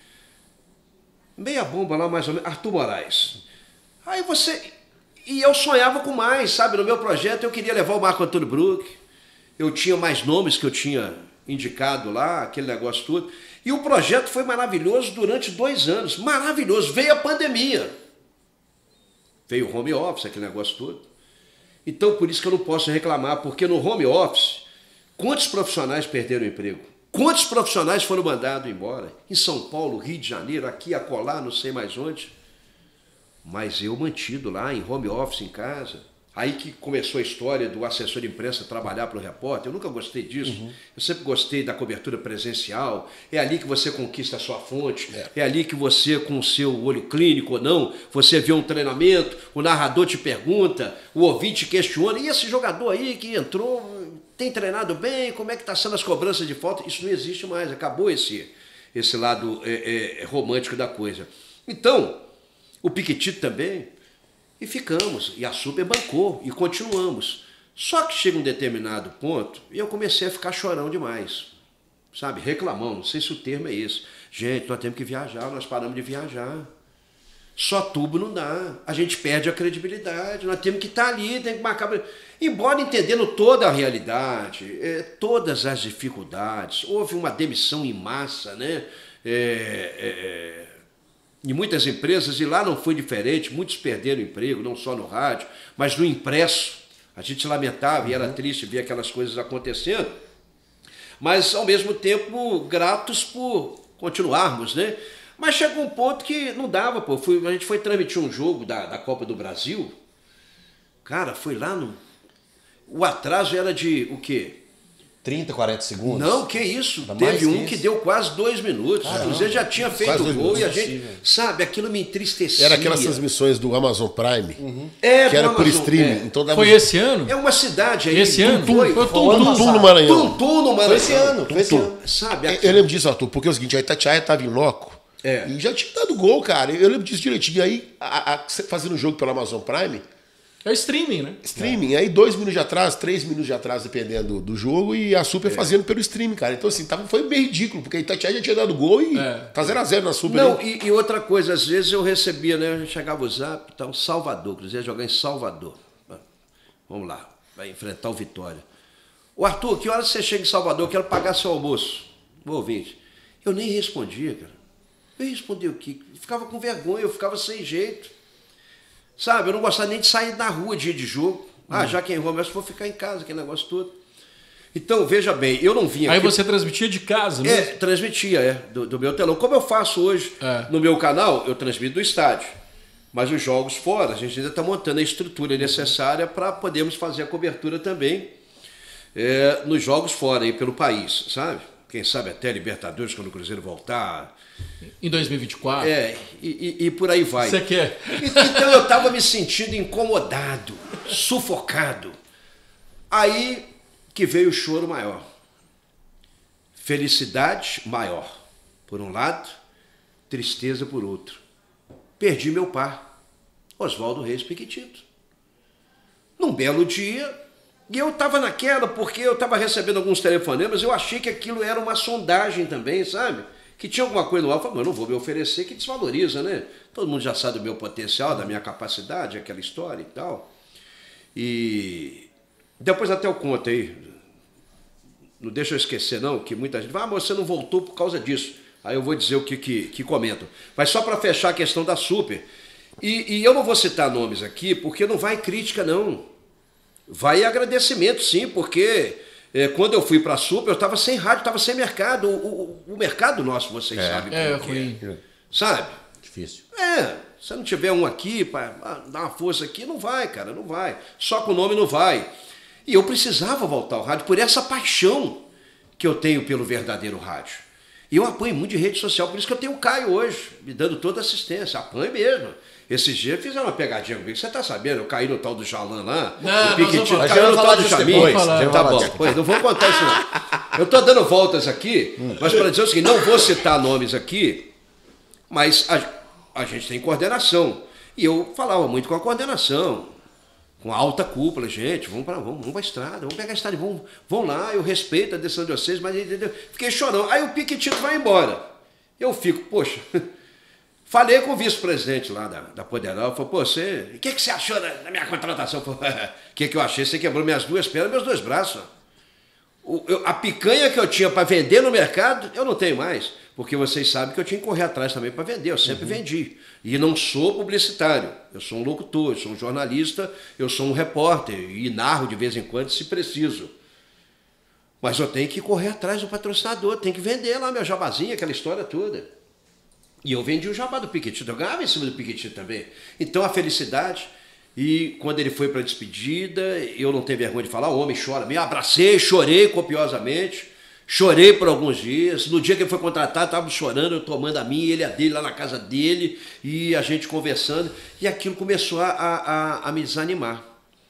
Meia bomba lá, mais ou menos, Arthur Moraes. Aí e eu sonhava com mais, sabe? No meu projeto eu queria levar o Marco Antônio Bruck, eu tinha mais nomes que eu tinha indicado lá, aquele negócio todo. E o projeto foi maravilhoso durante 2 anos. Maravilhoso. Veio a pandemia. Veio o home office, aquele negócio todo. Então, por isso que eu não posso reclamar, porque no home office, quantos profissionais perderam o emprego? Quantos profissionais foram mandados embora? Em São Paulo, Rio de Janeiro, aqui, acolá, não sei mais onde. Mas eu mantido lá, em home office, em casa. Aí que começou a história do assessor de imprensa trabalhar para o repórter. Eu nunca gostei disso. Eu sempre gostei da cobertura presencial. É ali que você conquista a sua fonte. É ali que você, com o seu olho clínico ou não, você vê um treinamento, o narrador te pergunta, o ouvinte questiona. E esse jogador aí que entrou, tem treinado bem? Como é que está sendo as cobranças de falta? Isso não existe mais. Acabou esse lado romântico da coisa. Então, o Piquetito também... E ficamos, e a Super bancou, e continuamos. Só que chega um determinado ponto, e eu comecei a ficar chorão demais. Sabe, reclamão, não sei se o termo é esse. Gente, nós temos que viajar, nós paramos de viajar. Só tubo não dá, a gente perde a credibilidade, nós temos que estar ali, tem que marcar... Embora entendendo toda a realidade, todas as dificuldades, houve uma demissão em massa, né? Em muitas empresas, e lá não foi diferente, muitos perderam emprego, não só no rádio, mas no impresso. A gente lamentava e era triste ver aquelas coisas acontecendo, mas ao mesmo tempo gratos por continuarmos, né? Mas chegou um ponto que não dava, pô. A gente foi transmitir um jogo da Copa do Brasil, cara, foi lá o atraso era de o quê? 30, 40 segundos? Não, que isso. Teve um que deu quase 2 minutos. Caramba. O Zé já tinha feito o gol e a gente... Sabe, aquilo me entristecia. Era aquelas transmissões do Amazon Prime, que do era por Amazon, streaming. Então dava Foi esse ano? É uma cidade aí. Esse ano? Foi Tuntum no Maranhão. Tuntum no Maranhão. Foi esse ano, foi esse ano. Sabe, Eu lembro disso, Arthur, porque é o seguinte, a Itatiaia estava em loco e já tinha dado gol, cara. Eu lembro disso direitinho. Aí, fazendo o jogo pela Amazon Prime, É streaming, né? Streaming. Aí 2 minutos de atraso, 3 minutos de atraso, dependendo do jogo, e a Super fazendo pelo streaming, cara. Então, assim, foi meio ridículo, porque a Itatiaia já tinha dado gol e tá 0x0 na Super. Não, e outra coisa, às vezes eu recebia, né? Chegava o zap, tá, Salvador, Cruzeiro jogar em Salvador. Vamos lá, vai enfrentar o Vitória. Ô Arthur, que hora você chega em Salvador? Eu quero pagar seu almoço. O ouvinte. Eu nem respondia, cara. Eu respondia o quê? Eu ficava com vergonha, eu ficava sem jeito. Sabe, eu não gostava nem de sair na rua dia de jogo. Já que é em Roma, eu vou ficar em casa, aquele negócio todo. Então, veja bem, eu não vinha Aí aqui... você transmitia de casa, né? Transmitia, do meu telão. Como eu faço hoje no meu canal, eu transmito do estádio. Mas os jogos fora, a gente ainda está montando a estrutura necessária para podermos fazer a cobertura também nos jogos fora, aí pelo país, sabe? Quem sabe até Libertadores, quando o Cruzeiro voltar. Em 2024. E por aí vai. Você quer? Então eu estava me sentindo incomodado, sufocado. Aí que veio o choro maior. Felicidade maior, por um lado, tristeza por outro. Perdi meu pai, Oswaldo Reis Piquetito. Num belo dia, e eu estava naquela, porque eu estava recebendo alguns telefonemas, eu achei que aquilo era uma sondagem também, sabe? Que tinha alguma coisa no ar, eu falei, eu não vou me oferecer, que desvaloriza, né? Todo mundo já sabe do meu potencial, da minha capacidade, aquela história e tal. E depois até eu conto aí, não deixa eu esquecer não, que muita gente fala, mas você não voltou por causa disso. Aí eu vou dizer o que comentam. Mas só para fechar a questão da Super, e eu não vou citar nomes aqui, porque não vai crítica não. Vai agradecimento sim, porque quando eu fui para a Super, eu estava sem rádio, estava sem mercado. O mercado nosso, vocês sabem. Sabe? Difícil. Se não tiver um aqui para dar uma força aqui, não vai, cara, não vai. Só com o nome não vai. E eu precisava voltar ao rádio por essa paixão que eu tenho pelo verdadeiro rádio. E eu apanho muito de rede social, por isso que eu tenho o Caio hoje, me dando toda assistência, apanho mesmo. Esses dias fizeram uma pegadinha comigo, você tá sabendo? Eu caí no tal do Jalan lá, não, o Piquetito caiu no tal do Jamin. Tá bom, pois não vou contar isso não. Eu tô dando voltas aqui, mas para dizer o seguinte, não vou citar nomes aqui, mas a gente tem coordenação. E eu falava muito com a coordenação, com a alta cúpula, gente, vamos pra estrada, vamos pegar a estrada, vamos lá, eu respeito a decisão de vocês, mas entendeu? Fiquei chorando. Aí o Piquetito vai embora. Eu fico, poxa, falei com o vice-presidente lá da Poderal, falou, pô, o que você achou da minha contratação? O que eu achei? Você quebrou minhas duas pernas, meus dois braços. A picanha que eu tinha para vender no mercado, eu não tenho mais. Porque vocês sabem que eu tinha que correr atrás também para vender, eu sempre vendi. E não sou publicitário, eu sou um locutor, eu sou um jornalista, eu sou um repórter e narro de vez em quando se preciso. Mas eu tenho que correr atrás do patrocinador, tenho que vender lá meu jabazinho, aquela história toda. E eu vendi o jabá do Piquetito, eu ganhava em cima do Piquetito também. Então a felicidade, e quando ele foi para a despedida, eu não tenho vergonha de falar, o homem chora, me abracei, chorei copiosamente. Chorei por alguns dias. No dia que ele foi contratado, estava chorando, eu tomando a minha, ele a dele lá na casa dele, e a gente conversando. E aquilo começou a me desanimar.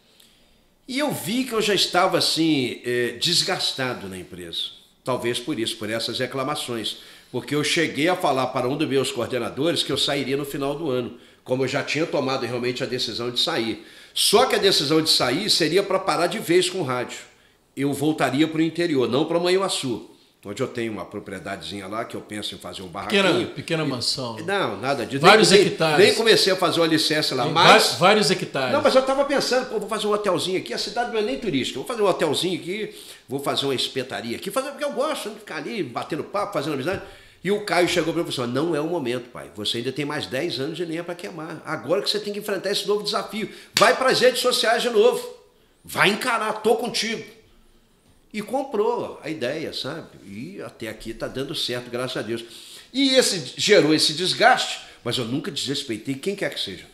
E eu vi que eu já estava assim, desgastado na empresa. Talvez por isso, por essas reclamações. Porque eu cheguei a falar para um dos meus coordenadores que eu sairia no final do ano, como eu já tinha tomado realmente a decisão de sair. Só que a decisão de sair seria para parar de vez com o rádio. Eu voltaria para o interior, não para Manhuaçu, onde eu tenho uma propriedadezinha lá que eu penso em fazer um barraquinho. Pequena mansão. Não, nada disso. Vários hectares. Nem comecei a fazer uma licença lá, mas... Vários hectares. Não, mas eu estava pensando, pô, vou fazer um hotelzinho aqui, a cidade não é nem turística, vou fazer um hotelzinho aqui, vou fazer uma espetaria aqui, porque eu gosto de ficar ali, batendo papo, fazendo amizade. E o Caio chegou para mim e falou assim, não é o momento, pai, você ainda tem mais 10 anos de lenha para queimar, agora que você tem que enfrentar esse novo desafio, vai para as redes sociais de novo, vai encarar, tô contigo. E comprou a ideia, sabe? E até aqui está dando certo, graças a Deus. E gerou esse desgaste, mas eu nunca desrespeitei quem quer que seja.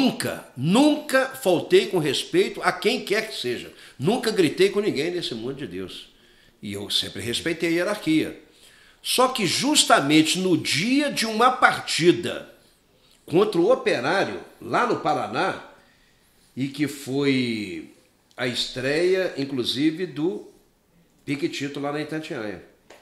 Nunca faltei com respeito a quem quer que seja. Nunca gritei com ninguém nesse mundo de Deus. E eu sempre respeitei a hierarquia. Só que justamente no dia de uma partida contra o Operário, lá no Paraná, e que foi a estreia, inclusive, do Piquetito lá na Itatiaia.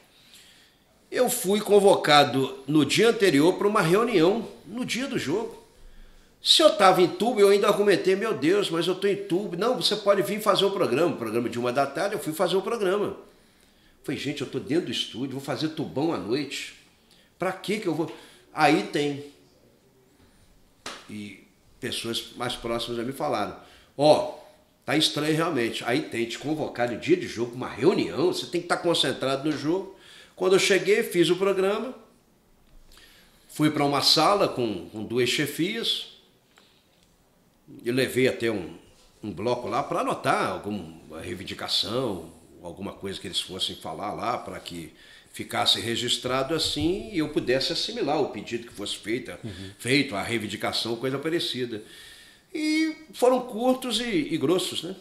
Eu fui convocado no dia anterior para uma reunião, no dia do jogo. Se eu estava em Tubo, eu ainda argumentei, meu Deus, mas eu estou em Tubo. Não, você pode vir fazer um programa de 1 da tarde, eu fui fazer o programa. Falei, gente, eu estou dentro do estúdio, vou fazer Tubão à noite. Para que eu vou? Aí tem. E pessoas mais próximas a mim falaram, tá estranho realmente. Aí tem te convocar no dia de jogo, uma reunião, você tem que estar concentrado no jogo. Quando eu cheguei, fiz o programa, fui para uma sala com 2 chefias, e levei até um bloco lá para anotar alguma reivindicação, alguma coisa que eles fossem falar lá, para que ficasse registrado assim e eu pudesse assimilar o pedido que fosse feito, a reivindicação, coisa parecida. E foram curtos e grossos, né?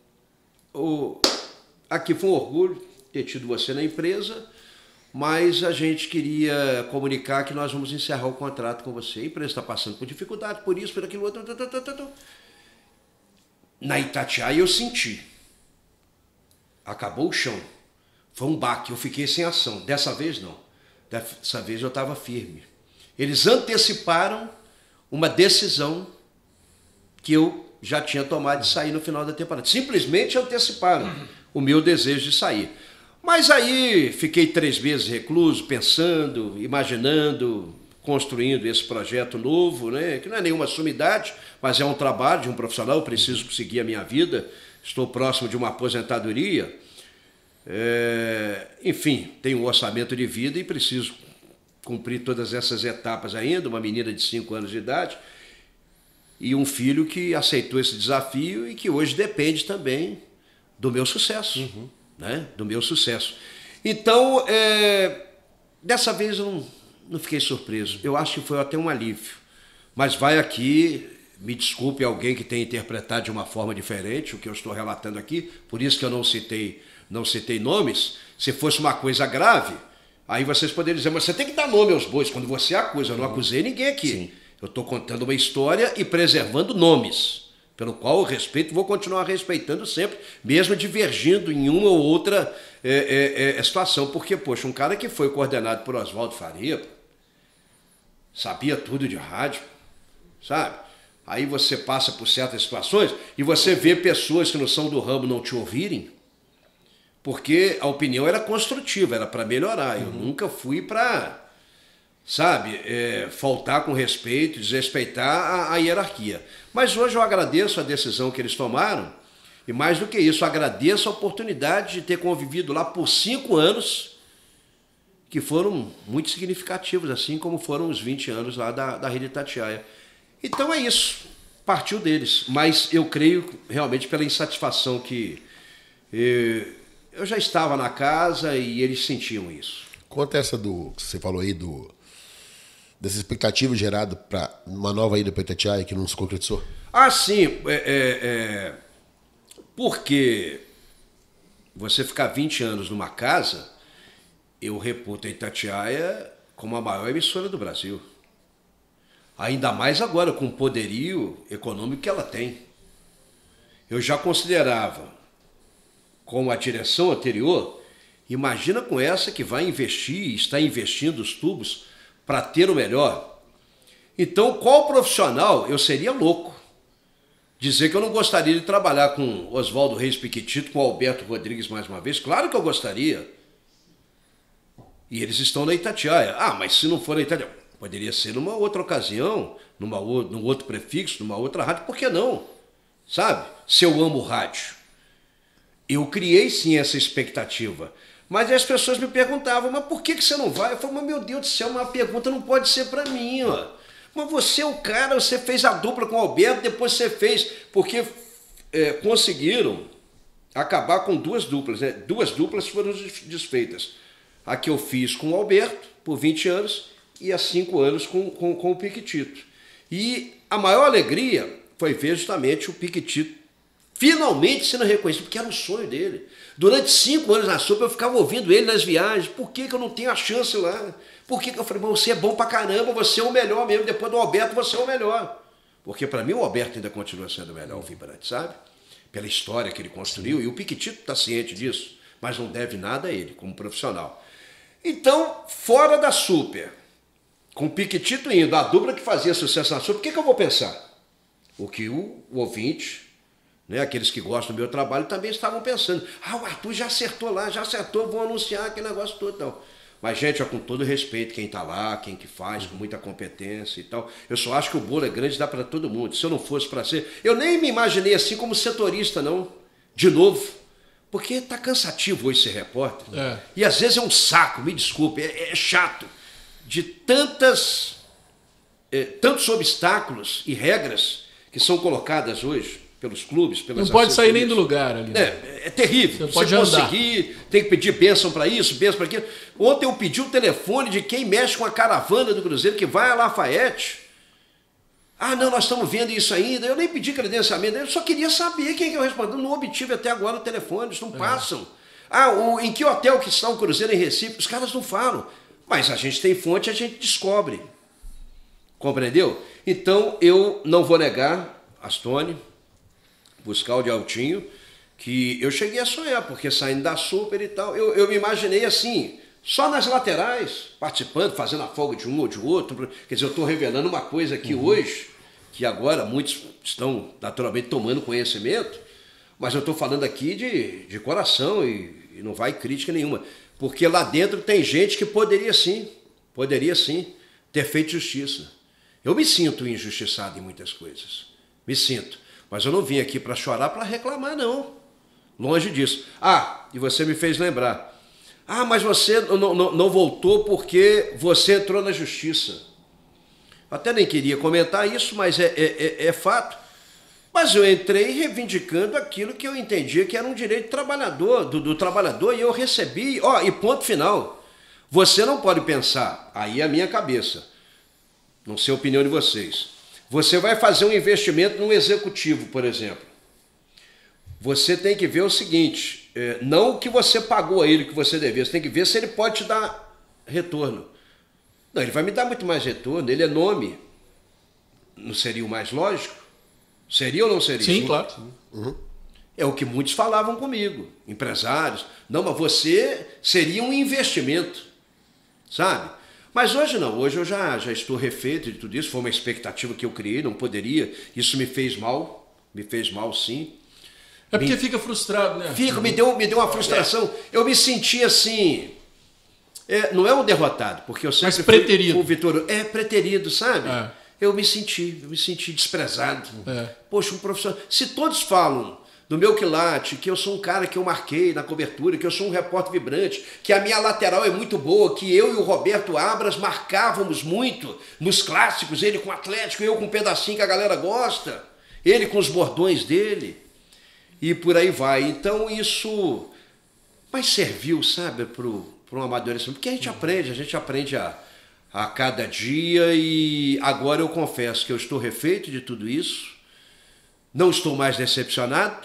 Aqui foi um orgulho ter tido você na empresa, mas a gente queria comunicar que nós vamos encerrar o contrato com você. A empresa está passando por dificuldade, por isso, por aquilo outro. Na Itatiaia eu senti. Acabou o chão. Foi um baque, eu fiquei sem ação. Dessa vez não. Dessa vez eu estava firme. Eles anteciparam uma decisão que eu já tinha tomado de sair no final da temporada. Simplesmente anteciparam o meu desejo de sair. Mas aí fiquei 3 meses recluso, pensando, imaginando, construindo esse projeto novo, né? Que não é nenhuma sumidade, mas é um trabalho de um profissional, eu preciso seguir a minha vida, estou próximo de uma aposentadoria. Enfim, tenho um orçamento de vida e preciso cumprir todas essas etapas ainda, uma menina de 5 anos de idade e um filho que aceitou esse desafio e que hoje depende também do meu sucesso, né? Do meu sucesso. Então, dessa vez eu não fiquei surpreso, eu acho que foi até um alívio, mas vai aqui, me desculpe alguém que tenha interpretado de uma forma diferente o que eu estou relatando aqui, por isso que eu não citei nomes. Se fosse uma coisa grave, aí vocês poderiam dizer, mas você tem que dar nome aos bois. Quando você acusa, eu não acusei ninguém aqui. Sim. Eu estou contando uma história e preservando nomes, pelo qual eu respeito e vou continuar respeitando sempre, mesmo divergindo em uma ou outra situação. Porque, poxa, um cara que foi coordenado por Oswaldo Faria, sabia tudo de rádio, sabe? Aí você passa por certas situações e você vê pessoas que não são do ramo não te ouvirem, porque a opinião era construtiva, era para melhorar. Eu nunca fui para, sabe, faltar com respeito, desrespeitar a hierarquia. Mas hoje eu agradeço a decisão que eles tomaram e, mais do que isso, agradeço a oportunidade de ter convivido lá por 5 anos, que foram muito significativos, assim como foram os 20 anos lá da Rede Itatiaia. Então é isso, partiu deles. Mas eu creio realmente pela insatisfação que... eu já estava na casa e eles sentiam isso. Conta essa que você falou aí, dessa expectativa gerada para uma nova ida para Itatiaia que não se concretizou. Ah, sim. Porque você ficar 20 anos numa casa, eu reputo a Itatiaia como a maior emissora do Brasil. Ainda mais agora com o poderio econômico que ela tem. Eu já considerava, com a direção anterior, imagina com essa que vai investir, está investindo os tubos para ter o melhor. Então, qual profissional, eu seria louco dizer que eu não gostaria de trabalhar com Oswaldo Reis Piquetito, com Alberto Rodrigues mais uma vez. Claro que eu gostaria. E eles estão na Itatiaia. Ah, mas se não for na Itatiaia, poderia ser numa outra ocasião, num outro prefixo, numa outra rádio, por que não? Sabe? Se eu amo rádio. Eu criei sim essa expectativa, mas as pessoas me perguntavam, mas por que você não vai? Eu falei, mas meu Deus do céu, uma pergunta não pode ser para mim, ó. Mas você é o cara, você fez a dupla com o Alberto, depois você fez, porque conseguiram acabar com 2 duplas, né? 2 duplas foram desfeitas. A que eu fiz com o Alberto, por 20 anos, e há 5 anos com o Piquetito. E a maior alegria foi ver justamente o Piquetito finalmente sendo reconhecido, porque era um sonho dele. Durante 5 anos na sopa eu ficava ouvindo ele nas viagens. Por que eu não tenho a chance lá? Por que eu falei, mas você é bom pra caramba, você é o melhor mesmo, depois do Alberto você é o melhor. Porque para mim o Alberto ainda continua sendo o melhor, o vibrante, sabe? Pela história que ele construiu, e o Piquetito está ciente disso, mas não deve nada a ele, como profissional. Então, fora da Super, com o Piquetito indo, a dupla que fazia sucesso na Super, o que eu vou pensar? o que o ouvinte, né, aqueles que gostam do meu trabalho, também estavam pensando. O Arthur já acertou lá, já acertou, vão anunciar aquele negócio todo e tal. Mas, gente, com todo respeito, quem está lá, quem que faz, com muita competência e tal. Eu só acho que o bolo é grande, dá para todo mundo. Se eu não fosse para ser... Eu nem me imaginei assim como setorista, não. De novo. Porque tá cansativo hoje ser repórter. E às vezes é um saco, me desculpe, é chato. De tantos obstáculos e regras que são colocadas hoje pelos clubes, pelas Não pode sair nem do lugar ali. É terrível. Você pode conseguir, tem que pedir bênção para isso, bênção para aquilo. Ontem eu pedi o telefone de quem mexe com a caravana do Cruzeiro, que vai a Lafayette. Não, nós estamos vendo isso ainda. Eu nem pedi credenciamento, eu só queria saber quem que eu respondi. Não obtive até agora o telefone, eles não passam. Em que hotel que está o Cruzeiro em Recife? Os caras não falam. Mas a gente tem fonte, a gente descobre. Compreendeu? Então, eu não vou negar, Astone, buscar o de Altinho, que eu cheguei a sonhar, porque saindo da Super e tal, eu me imaginei assim, só nas laterais, participando, fazendo a folga de um ou de outro. Quer dizer, eu estou revelando uma coisa aqui hoje, que agora muitos estão naturalmente tomando conhecimento, mas eu estou falando aqui de coração e não vai crítica nenhuma, porque lá dentro tem gente que poderia sim ter feito justiça. Eu me sinto injustiçado em muitas coisas, me sinto. Mas eu não vim aqui para chorar, para reclamar, não. Longe disso. E você me fez lembrar. Mas você não voltou porque você entrou na justiça. Até nem queria comentar isso, mas é fato. Mas eu entrei reivindicando aquilo que eu entendia que era um direito do trabalhador, e eu recebi, e ponto final. Você não pode pensar, aí é a minha cabeça, não sei a opinião de vocês. Você vai fazer um investimento num executivo, por exemplo. Você tem que ver o seguinte, não o que você pagou a ele, o que você devia, você tem que ver se ele pode te dar retorno. Não, ele vai me dar muito mais retorno, ele é nome. Não seria o mais lógico? Seria ou não seria? Sim, claro. É o que muitos falavam comigo, empresários. Não, mas você seria um investimento, sabe? Mas hoje não, hoje eu já estou refeito de tudo isso, foi uma expectativa que eu criei, não poderia, isso me fez mal sim. É porque fica frustrado, né? Me deu uma frustração, eu me senti assim, não é um derrotado, porque eu sempre preterido. fui o Vitor, preterido, sabe? Eu me senti desprezado. Poxa, um profissional, se todos falam do meu quilate, que eu sou um cara que eu marquei na cobertura, que eu sou um repórter vibrante, que a minha lateral é muito boa, que eu e o Roberto Abras marcávamos muito nos clássicos, ele com o Atlético, eu com um pedacinho que a galera gosta, ele com os bordões dele, e por aí vai. Então isso mas serviu, sabe, para um amadurecimento, porque a gente aprende a cada dia, e agora eu confesso que eu estou refeito de tudo isso, não estou mais decepcionado,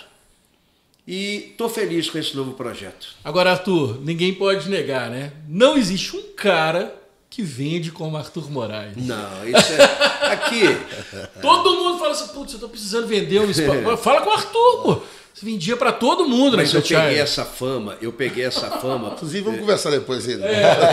e estou feliz com esse novo projeto. Agora, Arthur, ninguém pode negar, né? Não existe um cara que vende como Arthur Moraes. Não, isso é... Aqui... Todo mundo fala assim, putz, eu tô precisando vender um espaço. Fala com o Arthur, pô. Você vendia para todo mundo, mas eu peguei essa fama, Inclusive, vamos conversar depois aí.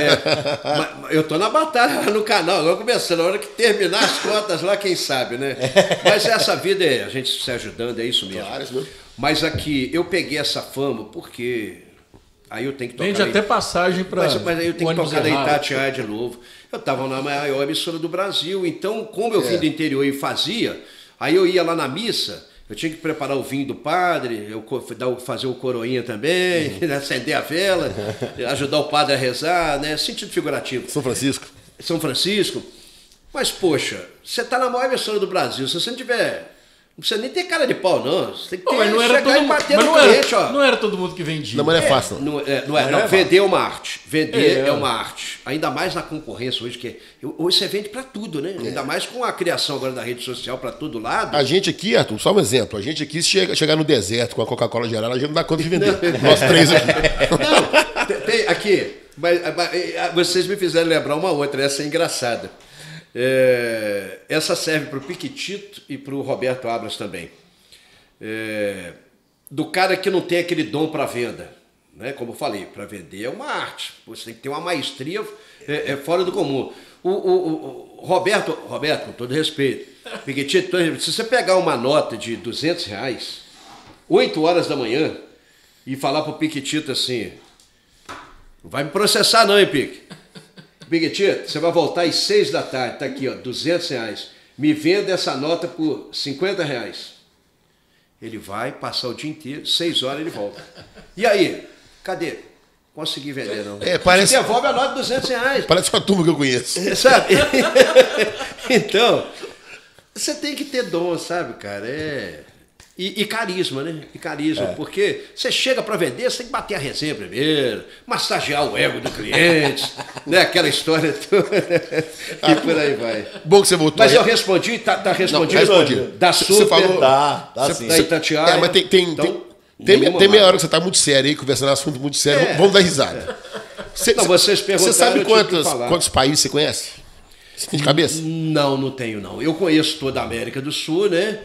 Eu tô na batalha lá no canal, agora começando, na hora que terminar as contas lá, quem sabe, né? Mas essa vida é a gente se ajudando, é isso mesmo. Claro. Mas aqui, eu peguei essa fama porque aí eu tenho que tocar... Vende até passagem para... Mas aí eu tenho que tocar da Itatiaia de novo. Eu estava na maior emissora do Brasil, então como eu vim do interior e fazia, aí eu ia lá na missa... Eu tinha que preparar o vinho do padre, fazer o coroinha também, acender a vela, ajudar o padre a rezar, né? Sentido figurativo. São Francisco. Mas, poxa, você está na maior emissora do Brasil, se você não tiver... Não precisa nem ter cara de pau, não. Você tem que ter, chegar e bater no cliente, ó. Não era todo mundo que vendia. Não, mas não é fácil. Não, vender é uma arte. Vender é uma arte. Ainda mais na concorrência hoje, que hoje você vende para tudo, né? Ainda mais com a criação agora da rede social para todo lado. A gente aqui, Arthur, só um exemplo. A gente aqui, se chegar no deserto com a Coca-Cola gelada, a gente não dá conta de vender. Nós três aqui. Não, tem aqui. Mas vocês me fizeram lembrar uma outra, essa é engraçada. Essa serve para o Piquitito e para o Roberto Abras também. Do cara que não tem aquele dom para venda, né? Como eu falei, para vender é uma arte. Você tem que ter uma maestria fora do comum. O Roberto, com todo respeito, Piquetito, se você pegar uma nota de R$200, 8 horas da manhã, e falar pro Piquetito assim, não vai me processar não, hein, Pique? Piquetito, você vai voltar às 6 da tarde, tá aqui, ó, R$200. Me venda essa nota por R$50. Ele vai passar o dia inteiro, 6 horas ele volta. E aí? Cadê? Consegui vender, não. Parece... Você devolve a nota de R$200. Parece uma turma que eu conheço. Sabe? Então, você tem que ter dom, sabe, cara? E carisma, né? E carisma, porque você chega para vender, você tem que bater a resenha primeiro, massagear o ego do cliente, né? Aquela história toda. E por aí vai. Bom que você voltou. Mas eu respondi, tá respondido? Não, respondi. Da Você Super, falou... Tá sim. da Itatiaia. mas tem meia hora que você tá muito sério aí, conversando um assunto muito sério. Vamos dar risada. Vocês perguntaram, Você sabe eu tive que falar. quantos países você conhece? Você tem de cabeça? Não tenho, não. Eu conheço toda a América do Sul, né?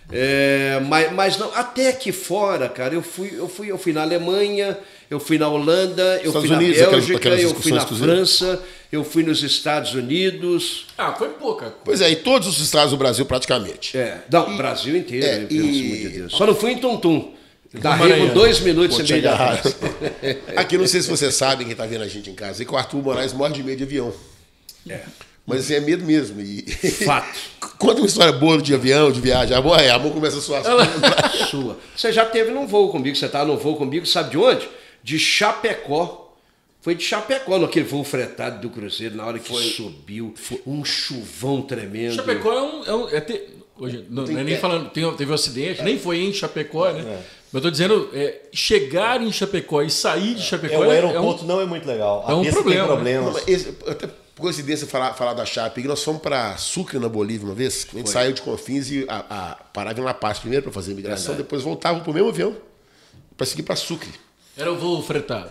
Mas não, até aqui fora, cara, eu fui na Alemanha, eu fui na Holanda, eu fui na Bélgica, eu fui na França, eu fui nos Estados Unidos. Foi pouca coisa. Pois é, e todos os estados do Brasil praticamente. Não, Brasil inteiro, pelo amor de Deus. Só não fui em Tuntum. Darrei com 2 minutos e meio de atraso. Aqui, não sei se vocês sabem, quem está vendo a gente em casa, que o Arthur Moraes morre de medo de avião. Mas assim, é medo mesmo. Fato. Conta uma história boa de avião, de viagem. Amor começa a suar. Sua. Você já teve num voo comigo, você estava num voo comigo, sabe de onde? De Chapecó. Foi de Chapecó, naquele voo fretado do Cruzeiro, na hora que subiu. Um chuvão tremendo. Chapecó hoje, não é nem falando, teve um acidente, nem foi em Chapecó, né? Mas eu tô dizendo, chegar em Chapecó e sair de Chapecó o aeroporto não é muito legal. É um problema. Tem problemas. Até por coincidência falar da Chape, nós fomos para Sucre, na Bolívia, uma vez. A gente saiu de Confins e parava em La Paz primeiro para fazer a migração, depois voltava para o mesmo avião para seguir para Sucre. Era o voo fretado.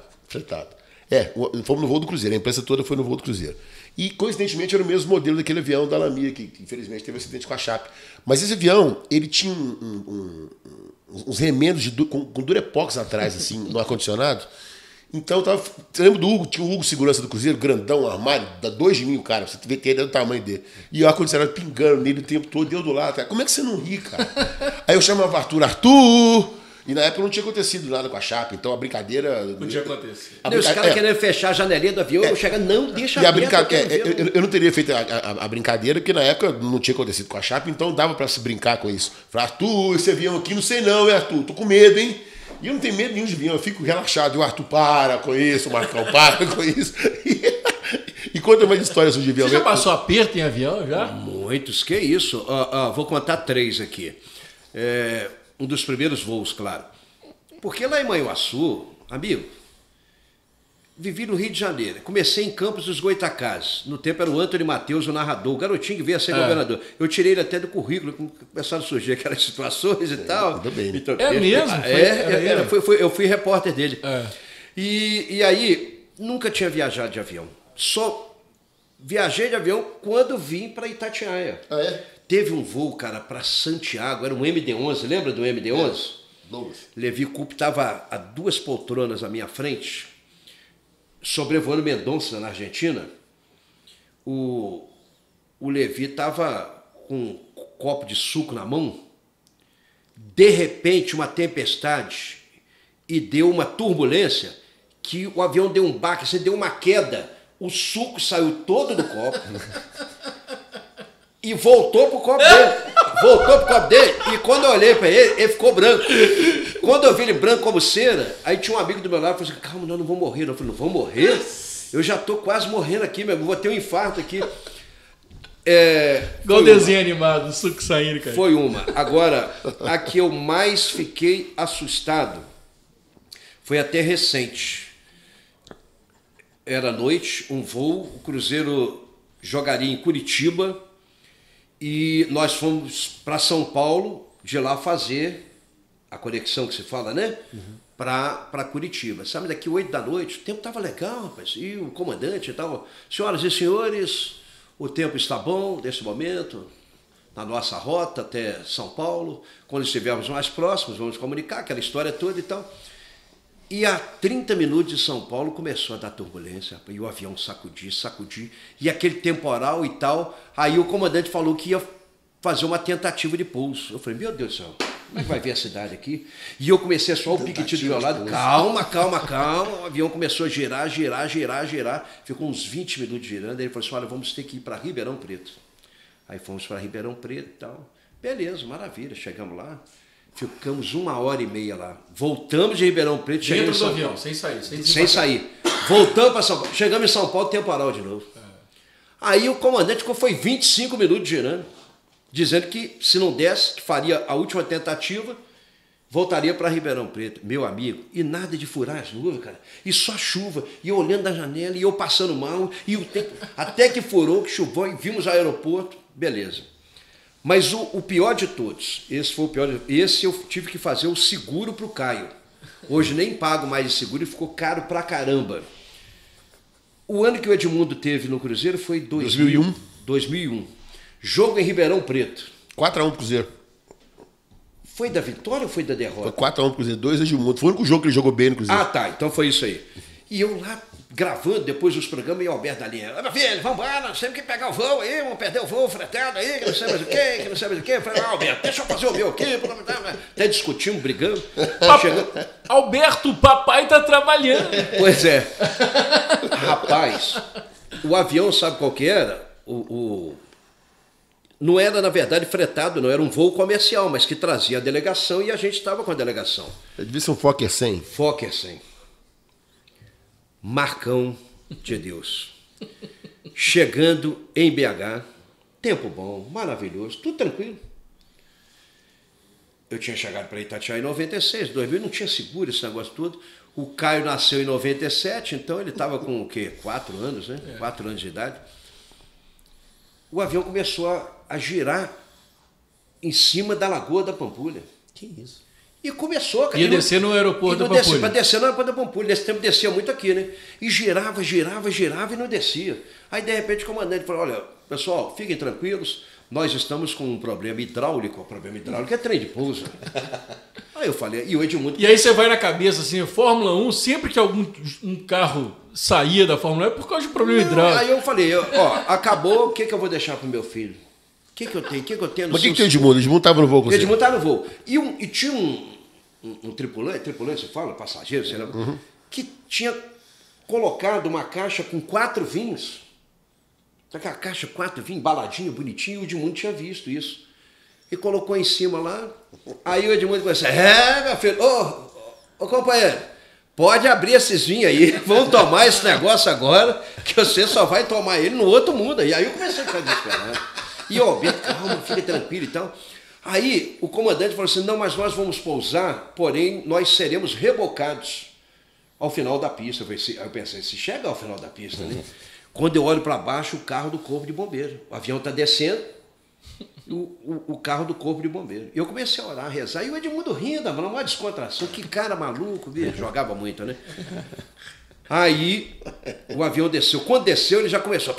Fomos no voo do Cruzeiro, a imprensa toda foi no voo do Cruzeiro. E, coincidentemente, era o mesmo modelo daquele avião da Lamia, que infelizmente teve um acidente com a Chape. Mas esse avião, ele tinha uns remendos com Durepox atrás, assim, no ar-condicionado. Então, você lembra do Hugo? Tinha o Hugo segurança do Cruzeiro, grandão, um armário, dá 2 de mim o cara, você vê que ele é do tamanho dele. E o ar-condicionado pingando nele o tempo todo, deu do lado. Como é que você não ri, cara? Aí eu chamava Arthur! E na época não tinha acontecido nada com a Chape, então a brincadeira... Podia acontecer. Os caras querendo fechar a janelinha do avião, eu chego, não, deixa aberto. Eu não teria feito a brincadeira, porque na época não tinha acontecido com a Chape, então dava pra se brincar com isso. Falei, Arthur, esse avião aqui, não sei não, hein, Arthur? Tô com medo, hein? E eu não tenho medo nenhum de avião, eu fico relaxado. E o Arthur, para com isso, o Marcão, para com isso. E conta mais histórias de avião. Você já passou aperto em avião, já? Muitos, que isso. Vou contar 3 aqui. Um dos primeiros voos, claro. Porque lá em Manhuaçu, amigo, vivi no Rio de Janeiro. Comecei em Campos dos Goitacazes. No tempo era o Antônio Mateus, o narrador, o garotinho que veio a ser governador. Eu tirei ele até do currículo, começaram a surgir aquelas situações e tal. Bem, né? Então, mesmo? Eu fui repórter dele. E aí, nunca tinha viajado de avião. Só viajei de avião quando vim para Itatiaia. Teve um voo, cara, para Santiago, era um MD-11, lembra do MD-11? Levi Coupe estava a 2 poltronas à minha frente, sobrevoando Mendonça, na Argentina. O Levi estava com um copo de suco na mão, de repente uma tempestade e deu uma turbulência que o avião deu um baque, assim, deu uma queda, o suco saiu todo do copo. E voltou pro copo dele. E quando eu olhei pra ele, ele ficou branco. Quando eu vi ele branco como cera, aí tinha um amigo do meu lado e falou assim, calma, não vou morrer. Eu falei, não vou morrer? Eu já tô quase morrendo aqui, meu amigo, vou ter um infarto aqui. Igual desenho animado, o suco saindo, cara. Foi uma. Agora, a que eu mais fiquei assustado foi até recente. Era noite, um voo, o Cruzeiro jogaria em Curitiba, e nós fomos para São Paulo, de lá fazer a conexão que se fala, né? Para Curitiba. Sabe, daqui 8 da noite, o tempo estava legal, rapaz. E o comandante e tal, senhoras e senhores, o tempo está bom nesse momento, na nossa rota até São Paulo. Quando estivermos mais próximos, vamos comunicar aquela história toda e tal. E a 30 minutos de São Paulo começou a dar turbulência, e o avião sacudir, e aquele temporal e tal. Aí o comandante falou que ia fazer uma tentativa de pouso. Eu falei, meu Deus do céu, como é que vai ver a cidade aqui? E eu comecei a soar o piquetinho do meu lado. Calma. O avião começou a girar. Ficou uns 20 minutos girando. Aí ele falou assim, olha, vamos ter que ir para Ribeirão Preto. Aí fomos para Ribeirão Preto e tal. Beleza, maravilha. Chegamos lá. Ficamos 1h30 lá. Voltamos de Ribeirão Preto. Dentro do avião, sem sair. Sem sair. Voltamos para São Paulo. Chegamos em São Paulo, temporal de novo. Aí o comandante foi 25 minutos girando, dizendo que se não desse, que faria a última tentativa, voltaria para Ribeirão Preto. Meu amigo, e nada de furar as nuvens, cara. E só chuva, e eu olhando da janela, e eu passando mal, e o tempo, até que furou, que chovou, e vimos o aeroporto, beleza. Mas o pior de todos, esse foi o pior, esse eu tive que fazer o seguro para o Caio. Hoje nem pago mais de seguro e ficou caro pra caramba. O ano que o Edmundo teve no Cruzeiro foi 2001. Jogo em Ribeirão Preto. 4x1 pro Cruzeiro. Foi da vitória ou foi da derrota? Foi 4x1 pro Cruzeiro, 2 Edmundo. Foi o único jogo que ele jogou bem no Cruzeiro. Ah, tá. Então foi isso aí. E eu lá gravando depois dos programas e o Alberto da linha. Meu filho, vamos embora, nós temos que pegar o voo aí, vamos perder o voo fretado aí, que não sei mais o quê, que não sei mais o quê. Eu falei, Alberto, deixa eu fazer o meu aqui. Até discutimos, brigando. Alberto, o papai tá trabalhando. Pois é. Rapaz, o avião, sabe qual que era? Não era, na verdade, fretado, não. Era um voo comercial, mas que trazia a delegação e a gente estava com a delegação. Devia ser um Fokker 100. Fokker 100. Marcão de Deus. Chegando em BH, tempo bom, maravilhoso, tudo tranquilo. Eu tinha chegado para Itatiaia em 96, 2000, não tinha seguro esse negócio todo. O Caio nasceu em 97, então ele estava com o quê? 4 anos, né? 4 anos de idade. O avião começou a girar em cima da Lagoa da Pampulha. Que isso? E começou, cara. Ia descer no aeroporto da Pampulha. Para descer no aeroporto da Pampulha. Nesse tempo descia muito aqui, né? E girava e não descia. Aí, de repente, o comandante falou, olha, pessoal, fiquem tranquilos, nós estamos com um problema hidráulico. O problema hidráulico é trem de pouso. Aí eu falei, e o Edmundo... E aí você vai na cabeça, assim, Fórmula 1, sempre que um carro saía da Fórmula 1 é por causa de problema hidráulico. Aí eu falei, ó, acabou, o que eu vou deixar pro meu filho? O que eu tenho? O que eu tenho no Mas o que tem o Edmundo? O Edmundo estava no voo com você? O Edmundo estava no voo. E tinha um tripulante você fala, passageiro, sei lá, que tinha colocado uma caixa com 4 vinhos. Aquela caixa 4 vinhos, embaladinho, bonitinho, o Edmundo tinha visto isso. E colocou em cima lá. Aí o Edmundo começou, meu filho, ô companheiro, pode abrir esses vinhos aí, vamos tomar esse negócio agora, que você só vai tomar ele no outro mundo. E aí eu comecei a ficar desesperado. E o Alberto, calma, fica tranquilo e tal. Aí o comandante falou assim, não, mas nós vamos pousar, porém nós seremos rebocados ao final da pista. Eu pensei, se chega ao final da pista, né? Quando eu olho para baixo, o carro do corpo de bombeiro. O avião está descendo, o carro do corpo de bombeiro. Eu comecei a orar, a rezar, e o Edmundo rindo, uma descontração. Que cara maluco, bicho. Jogava muito, né? Aí o avião desceu. Quando desceu, ele já começou.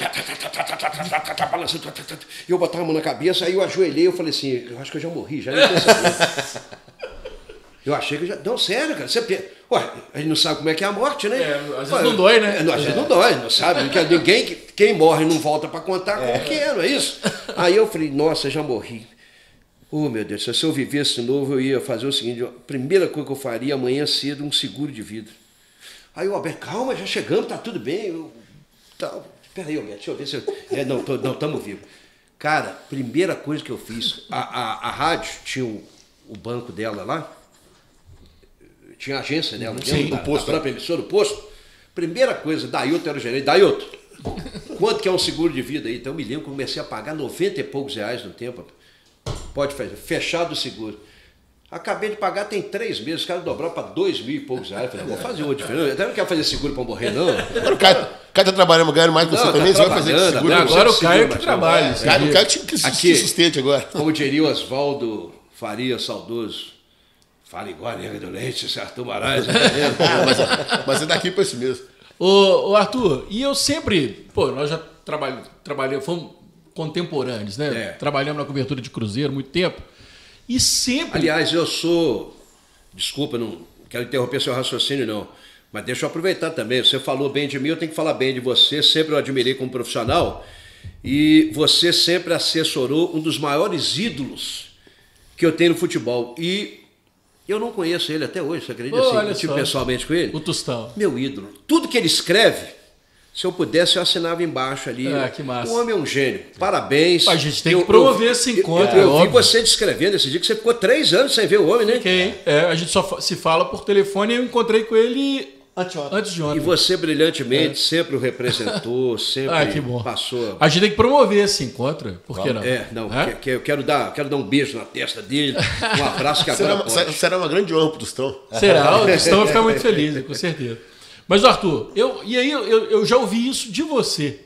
E eu botava a mão na cabeça, aí eu ajoelhei, eu falei assim, eu acho que eu já morri, já não pensei. Eu achei que eu já... Não, sério, cara. Ué, a gente não sabe como é que é a morte, né? Às vezes não dói, né? Às vezes não dói, não sabe. Quem morre não volta para contar como que é, não é isso? Aí eu falei, nossa, já morri. Oh, meu Deus, se eu vivesse de novo, eu ia fazer o seguinte, a primeira coisa que eu faria amanhã cedo, um seguro de vida. Aí o Alberto, calma, já chegamos, tá tudo bem. Espera aí, Alberto, deixa eu ver se eu... Não, estamos vivos. Cara, primeira coisa que eu fiz, a rádio tinha o banco dela lá, tinha a agência dela, do posto, da própria emissora, do posto. Primeira coisa, Dailton era o gerente. Dailton, quanto que é um seguro de vida aí? Então eu me lembro que eu comecei a pagar 90 e poucos reais no tempo. Pode fazer, fechado o seguro. Acabei de pagar tem 3 meses, os caras dobraram para 2 mil e poucos reais. Eu falei, vou fazer outra diferença. Eu até não quero fazer seguro para morrer, não. Agora o Caio tá trabalhando, ganhando mais que você também, você vai fazer seguro. Agora o Caio que trabalha. O Caio que se sustente agora. Como diria o Oswaldo Faria, saudoso, fala igual a nega do leite, esse Arthur Marais. Mas é daqui para isso mesmo. Ô Arthur, e eu sempre... Pô, nós já trabalhamos, fomos contemporâneos, né? É. Trabalhamos na cobertura de Cruzeiro há muito tempo. E sempre... Aliás, eu sou... Desculpa, não quero interromper seu raciocínio, não. Mas deixa eu aproveitar também. Você falou bem de mim, eu tenho que falar bem de você. Sempre eu admirei como profissional. E você sempre assessorou um dos maiores ídolos que eu tenho no futebol. E eu não conheço ele até hoje, você acredita? Olha Assim, só. pessoalmente com ele. O Tostão. Meu ídolo. Tudo que ele escreve, se eu pudesse, eu assinava embaixo ali. Ah, que massa. O homem é um gênio. Parabéns. A gente tem que promover esse encontro, Eu vi óbvio. você descrevendo esse dia que você ficou 3 anos sem ver o homem, né? A gente só se fala por telefone e eu encontrei com ele Anteontem. antes de ontem. E você brilhantemente sempre o representou, sempre Que bom. passou. A gente tem que promover esse encontro, por que não? Eu quero dar um beijo na testa dele, um abraço que agora pode. Será uma grande honra pro Tostão. Será? O Tostão vai ficar muito feliz, com certeza. Mas, Arthur, eu já ouvi isso de você.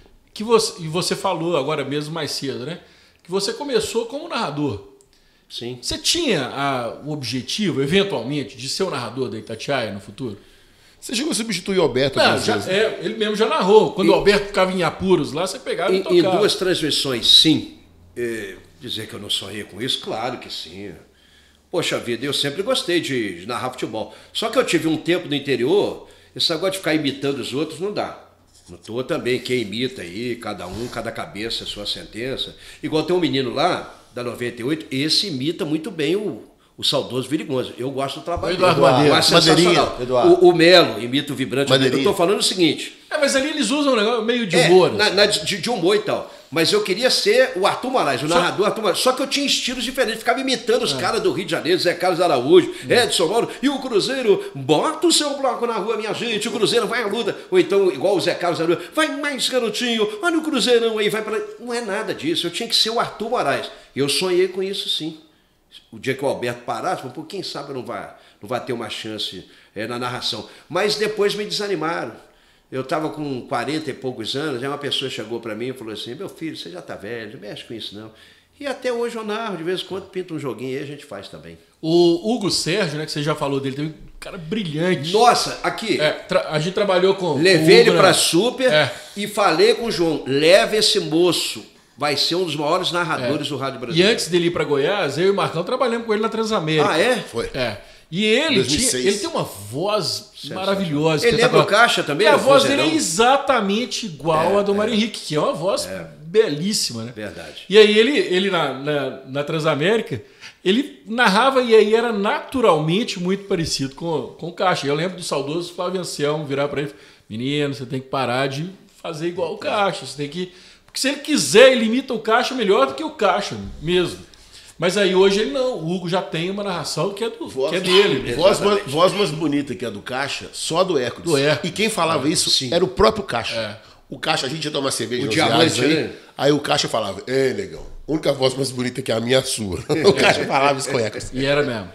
E você falou agora mesmo mais cedo, né? Que você começou como narrador. Sim. Você tinha o objetivo, eventualmente, de ser o narrador da Itatiaia no futuro? Você chegou a substituir o Alberto Não, algumas vezes, né? ele mesmo já narrou. Quando o Alberto ficava em apuros lá, você pegava e tocava. Em 2 transmissões, sim. Dizer que eu não sonhei com isso, claro que sim. Poxa vida, eu sempre gostei de narrar futebol. Só que eu tive um tempo no interior, esse negócio de ficar imitando os outros não dá. Não tô também, quem imita aí, cada cabeça, a sua sentença. Igual tem um menino lá, da 98, esse imita muito bem o saudoso Virigonza. Eu gosto do trabalho Eduardo dele. Madeira. Mas sensacional. Madeirinha. O Melo imita o vibrante. Madeirinha. Eu tô falando o seguinte... Mas ali eles usam um negócio meio de humor. De humor e tal. Mas eu queria ser o Arthur Moraes, o narrador Arthur Moraes. Só que eu tinha estilos diferentes. Ficava imitando os caras do Rio de Janeiro, Zé Carlos Araújo, Edson Mauro. E o Cruzeiro, bota o seu bloco na rua, minha gente. O Cruzeiro vai à luta. Ou então, igual o Zé Carlos Araújo, vai mais, garotinho. Olha o Cruzeirão aí, vai pra... Não é nada disso. Eu tinha que ser o Arthur Moraes. E eu sonhei com isso, sim. O dia que o Alberto parasse, pô, quem sabe não vai ter uma chance na narração. Mas depois me desanimaram. Eu estava com 40 e poucos anos, aí uma pessoa chegou para mim e falou assim, meu filho, você já está velho, não mexe com isso não. E até hoje eu narro, de vez em quando pinta um joguinho aí, a gente faz também. O Hugo Sérgio, né, que você já falou dele, tem um cara brilhante. Nossa, aqui, a gente trabalhou com levei o ele Hugo, para né? Super e falei com o João, leva esse moço, vai ser um dos maiores narradores do Rádio E Brasileiro. antes dele ir para Goiás, eu e o Marcão trabalhamos com ele na Transamérica. Ah, é? Foi. E ele, 2006. ele tem uma voz maravilhosa. Ele lembra o Caixa também? E a o voz dele é vozeirão? exatamente igual à do Mário Henrique, que é uma voz belíssima, né? Verdade. E aí ele na Transamérica, ele narrava e aí era naturalmente muito parecido com o Caixa. Eu lembro do saudoso Flávio Anselmo virar para ele e falar, menino, você tem que parar de fazer igual o Caixa, você tem que... Porque se ele quiser, ele imita o Caixa melhor do que o Caixa mesmo. Mas aí hoje ele não. O Hugo já tem uma narração que é dele. Voz mais bonita que a do Caixa, só do Hércules. Do Hércules. E quem falava isso era o próprio Caixa. O Caixa, a gente ia tomar cerveja O nos diamante, viagens aí. né? Aí o Caixa falava, negão, a única voz mais bonita que a minha é a sua. O Caixa falava isso com o Hércules. E era mesmo.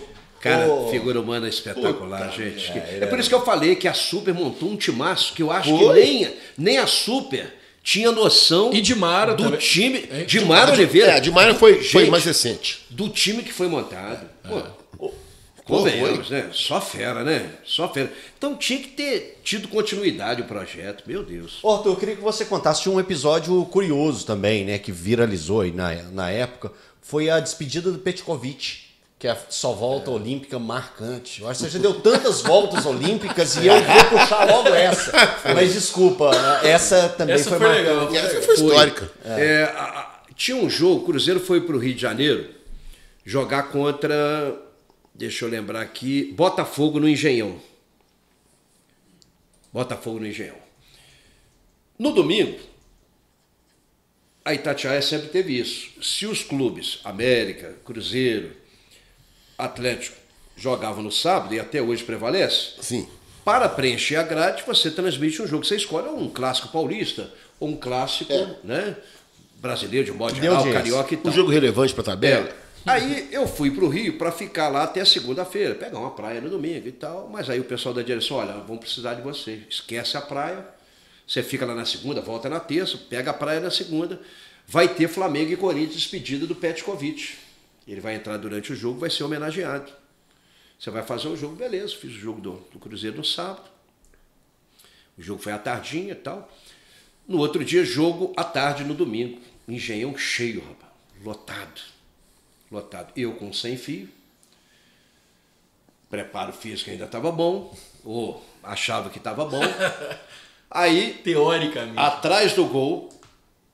Cara, figura humana espetacular, gente. É por isso que eu falei que a Super montou um timaço que eu acho que nem a Super tinha noção E de Mara do também. time. De Mara Oliveira. De Maia foi Gente, mais recente. do time que foi montado. Pô, convenhamos, né? Só fera, né? Só fera. Então tinha que ter tido continuidade o projeto, meu Deus. Ô, Arthur, eu queria que você contasse de um episódio curioso também, né? Que viralizou aí na época. Foi a despedida do Petkovic, que é a sua volta olímpica marcante. Eu acho que você já deu tantas voltas olímpicas e eu vou puxar logo essa. Mas desculpa, essa também Essa foi foi marcante. legal. Essa foi histórica. Tinha um jogo, o Cruzeiro foi para o Rio de Janeiro jogar contra, deixa eu lembrar aqui, Botafogo no Engenhão. Botafogo no Engenhão. No domingo, a Itatiaia sempre teve isso. Se os clubes, América, Cruzeiro, Atlético, jogavam no sábado, e até hoje prevalece, Sim. para preencher a grade, você transmite um jogo. Você escolhe um clássico paulista ou um clássico né, brasileiro, de modo geral, audiência. carioca e tal. Um jogo relevante pra tabela. Aí eu fui para o Rio para ficar lá até segunda-feira, pegar uma praia no domingo e tal. Mas aí o pessoal da direção, olha, vamos precisar de você. Esquece a praia, você fica lá na segunda, volta na terça, pega a praia na segunda. Vai ter Flamengo e Corinthians despedida do Petkovic. Ele vai entrar durante o jogo, vai ser homenageado. Você vai fazer o jogo, beleza. Fiz o jogo do Cruzeiro no sábado. O jogo foi à tardinha e tal. No outro dia, jogo à tarde no domingo. Engenhão cheio, rapaz. Lotado. Lotado. Eu com sem fio. Preparo físico ainda estava bom. Ou achava que estava bom. Aí, Teoricamente. atrás do gol,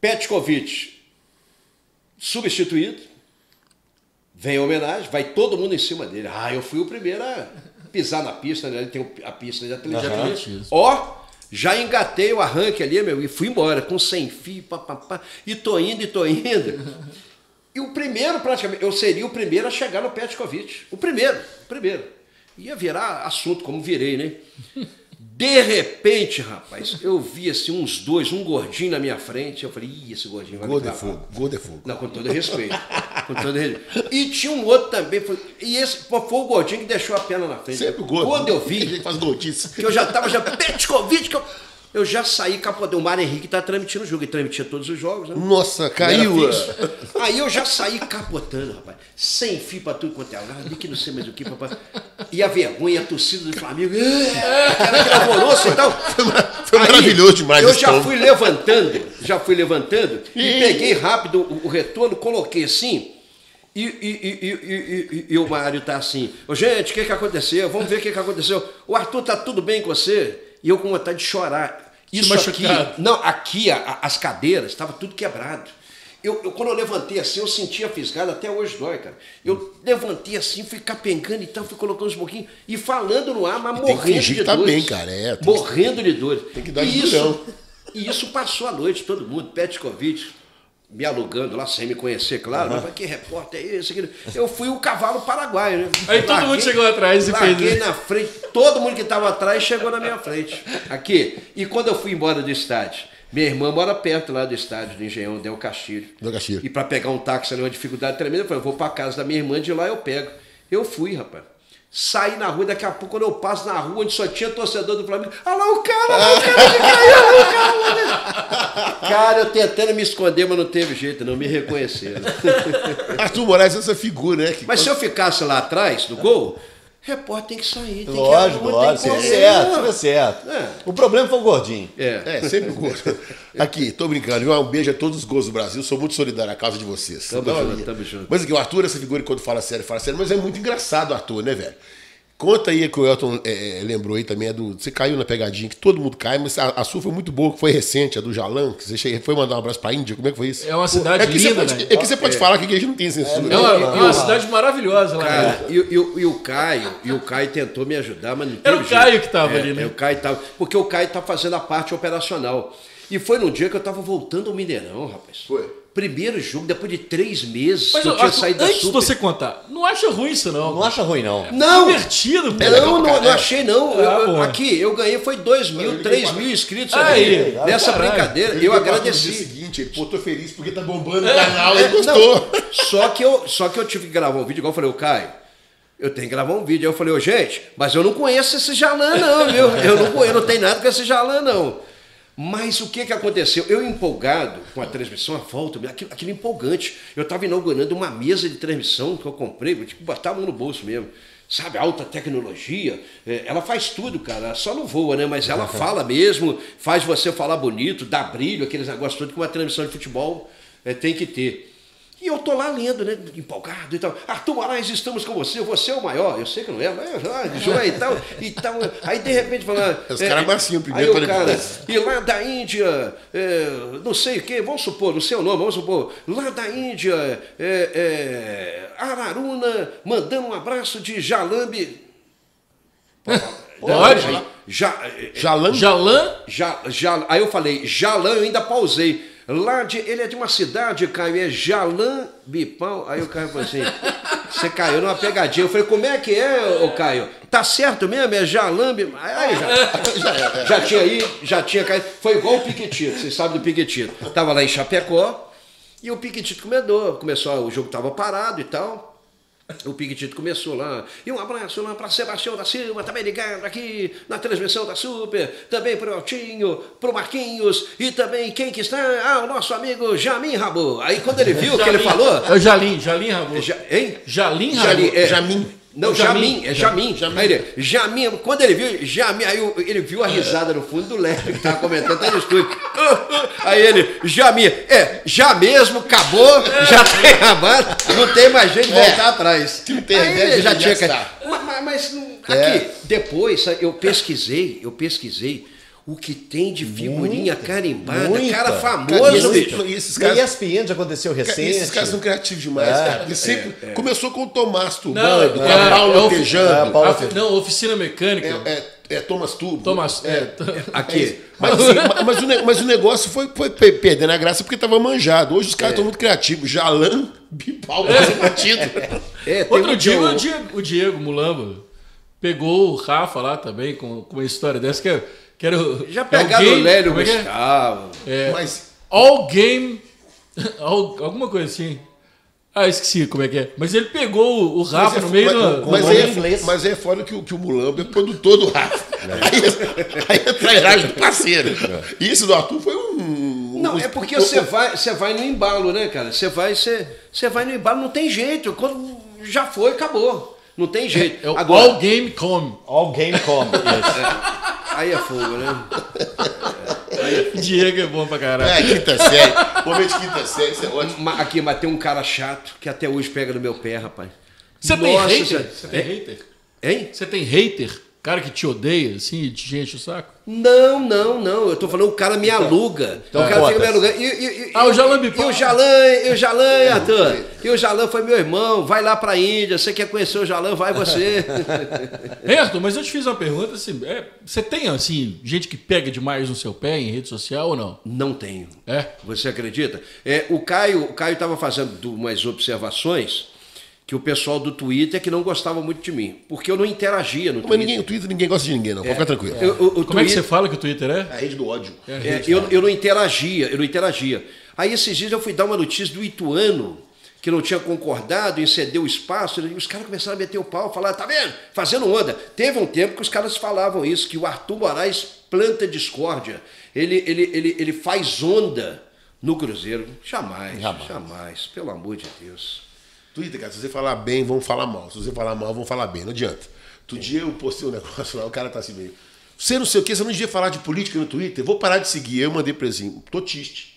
Petkovic substituído, vem a homenagem, vai todo mundo em cima dele. Eu fui o primeiro a pisar na pista, né? Ele tem a pista de atletismo. Já engatei o arranque ali, meu, e fui embora, com sem fio, papapá, e tô indo. E o primeiro, praticamente, eu seria o primeiro a chegar no Petkovic. O primeiro. Ia virar assunto, como virei, né? De repente, rapaz, eu vi assim uns dois, um gordinho na minha frente. Eu falei, esse gordinho vai me travar. Gol de fogo. Não, com todo respeito. E tinha um outro também. E esse foi o gordinho que deixou a perna na frente. Sempre o gordo. Quando eu vi. A gente faz notícia. Que eu já tava, Petkovic, eu já saí capotando. O Mário Henrique tá transmitindo o jogo. Ele transmitia todos os jogos, né? Nossa, caiu. Aí eu já saí capotando, rapaz. Sem fio pra tudo quanto é lado. Que não sei mais o que, papai. E a vergonha, a torcida do Flamengo. Aquele alvoroço e tal. Foi maravilhoso demais. Eu já fui levantando e peguei rápido o retorno, coloquei assim. E o Mário tá assim. Gente, o que aconteceu? Vamos ver o que aconteceu. O Arthur, tá tudo bem com você? E eu com vontade de chorar. Isso aqui, as cadeiras, estava tudo quebrado. Quando eu levantei assim, eu sentia fisgado, até hoje dói, cara. Eu levantei assim, fui capengando e tal, fui colocando uns pouquinhos e falando no ar, mas morrendo de dores. Tá bem, cara. Morrendo de dores. Tem que dar de durão. E isso passou a noite, todo mundo, Petkovic, me alugando lá, sem me conhecer, claro. Mas que repórter é esse? Aquele? Eu fui o cavalo paraguaio, né? Aí todo mundo chegou atrás e fez. Larguei na frente, todo mundo que estava atrás chegou na minha frente. Aqui. E quando eu fui embora do estádio, minha irmã mora perto lá do estádio do Engenhão, Del Castilho. E para pegar um táxi era uma dificuldade tremenda. Eu falei, eu vou para casa da minha irmã, de lá eu pego. Eu fui, rapaz. Saí na rua, daqui a pouco quando eu passo na rua onde só tinha torcedor do Flamengo, olha lá o cara que caiu, cara, eu tentando me esconder, mas não teve jeito, não me reconheceram. Arthur Moraes é essa figura, né? Mas se eu ficasse lá atrás do gol, repórter tem que sair. Tem lógico, certo. O problema foi o gordinho. Sempre o gordo. Aqui, tô brincando, viu? Um beijo a todos os gols do Brasil. Sou muito solidário à causa de vocês. Tamo junto. Mas aqui, o Arthur, essa figura, quando fala sério, mas é muito engraçado o Arthur, né, velho? Conta aí que o Elton lembrou aí também, você caiu na pegadinha, que todo mundo cai, mas a sua foi muito boa, que foi recente, a do Jalan, que você foi mandar um abraço pra Índia, como é que foi isso? É uma cidade linda, né? É que você pode falar que a gente não tem censura. É uma cidade maravilhosa lá. Cara, e o Caio tentou me ajudar, mas não teve Era o Caio que tava ali, né? O Caio tava, porque o Caio tá fazendo a parte operacional. E foi num dia que eu tava voltando ao Mineirão, rapaz. Foi. Primeiro jogo, depois de 3 meses, mas que eu tinha saído da antes Super. de você contar, não acha ruim isso, não? Não acha ruim, não. Não! Divertido, pô. Não achei, não. Aqui, eu ganhei, foi 2.000, 3.000 inscritos aí, nessa brincadeira. Eu agradeci. No dia seguinte, ele tô feliz porque tá bombando o canal, ele gostou. Só que eu tive que gravar um vídeo, igual eu falei, Caio, eu tenho que gravar um vídeo. Aí eu falei, gente, mas eu não conheço esse Jalan, não, viu? Eu não tenho nada com esse Jalan, não. Mas o que aconteceu? Eu empolgado com a transmissão, a volta, aquilo empolgante. Eu estava inaugurando uma mesa de transmissão que eu comprei, tipo, botar a mão no bolso mesmo. Sabe, alta tecnologia, ela faz tudo, cara, só não voa, né? Mas ela fala mesmo, faz você falar bonito, dá brilho, aqueles negócios todos que uma transmissão de futebol tem que ter. E eu tô lá lendo, né, empolgado e tal. Arthur Moraes, estamos com você é o maior. Eu sei que não é, mas e tal. Aí, de repente, falando... Os caras massinham primeiro. Aí o cara, e lá da Índia, não sei o quê, vamos supor, no seu nome, vamos supor, lá da Índia, Araruna, mandando um abraço de Jalambe. Pode? Jalan? Aí eu falei, Jalan, eu ainda pausei. Ele é de uma cidade, Caio, é Jalan Bipão. Aí o Caio falou assim, você caiu numa pegadinha. Eu falei, como é que é, ô Caio? Tá certo mesmo? É Jalan Bipão. Aí já tinha caído. Foi igual o Piquetito, vocês sabem do Piquetito. Tava lá em Chapecó e o Piquetito começou, o jogo tava parado e tal. O Piquetito começou lá, e um abraço lá para Sebastião da Silva, também ligado aqui na transmissão da Super, também para o Altinho, para o Marquinhos, e também quem que está? O nosso amigo Jamin Rabu. Aí quando ele viu o que ele falou... É o Jalim Rabu. Hein? Jalim Rabu. Jamin. Não, Jamin. Aí ele, Jamin, quando ele viu, aí ele viu a risada no fundo do Léo, que estava comentando, tá no estúdio. Aí ele, Jamin, já mesmo, acabou, já tem rabado, não tem mais jeito de voltar atrás. Não tem aí ideia, ele já tinha caído. Mas aqui, depois eu pesquisei o que tem de figurinha Muita, carimbada, muita. cara famoso, bicho. E esses Na caras, ESPN já aconteceu recente. esses caras são criativos demais, cara. Porque sempre começou com o Tomás Não, Tubando, com a Paula Tejando. Não, oficina mecânica. É Thomas Tubo. Thomas, Aqui. Mas o negócio foi perdendo a graça porque tava manjado. Hoje os caras estão muito criativos. Jalan, Bipal, batido. Tem Outro dia um- o Diego Mulamba pegou o Rafa lá também com uma história dessa que era Já pegaram o Lélio como é que é? Gustavo. Mas All Game. Alguma coisa assim. Ah, esqueci como é que é. Mas ele pegou o Rafa no meio do. mas, nome aí em inglês. mas aí é foda que o Mulamba é produtor do Rafa. Aí é trairagem do parceiro. E isso do Arthur foi Não, é porque você vai no embalo, né, cara? Você vai no embalo, não tem jeito. Quando já foi, acabou. Não tem jeito. É o Agora, All Game Com. All Game Com. Isso. aí é fogo, né? Diego é bom pra caralho. quinta série. Momento de quinta série, isso é ótimo. Mas tem um cara chato que até hoje pega no meu pé, rapaz. Você tem Nossa, hater? senhora. Você tem hater? Hein? Você tem hater? Cara que te odeia, assim, e te enche o saco? Não. Eu tô falando, o cara me aluga. Então, o cara fica me cotas. alugando. O Jalan Bipal. E o Jalan, Arthur. E o Jalan foi meu irmão. Vai lá pra Índia. Você quer conhecer o Jalan? Vai você. Arthur, mas eu te fiz uma pergunta assim. Você tem, assim, gente que pega demais no seu pé em rede social ou não? Não tenho. É? Você acredita? O Caio estava fazendo umas observações que o pessoal do Twitter que não gostava muito de mim. Porque eu não interagia no Mas Twitter. no Twitter ninguém gosta de ninguém, não. Pode ficar tranquilo. Como é que você fala que o Twitter é? A rede do ódio. Eu não interagia. Aí esses dias eu fui dar uma notícia do Ituano, que não tinha concordado em ceder o espaço, e os caras começaram a meter o pau, falar, tá vendo? Fazendo onda. Teve um tempo que os caras falavam isso, que o Arthur Moraes planta discórdia. Ele faz onda no Cruzeiro. Jamais. Pelo amor de Deus. Twitter, cara, se você falar bem, vão falar mal. Se você falar mal, vão falar bem. Não adianta. Outro dia eu postei um negócio lá, o cara tá assim meio. Você não sei o que, você não devia falar de política no Twitter? Vou parar de seguir. Eu mandei pra ele assim, tô triste.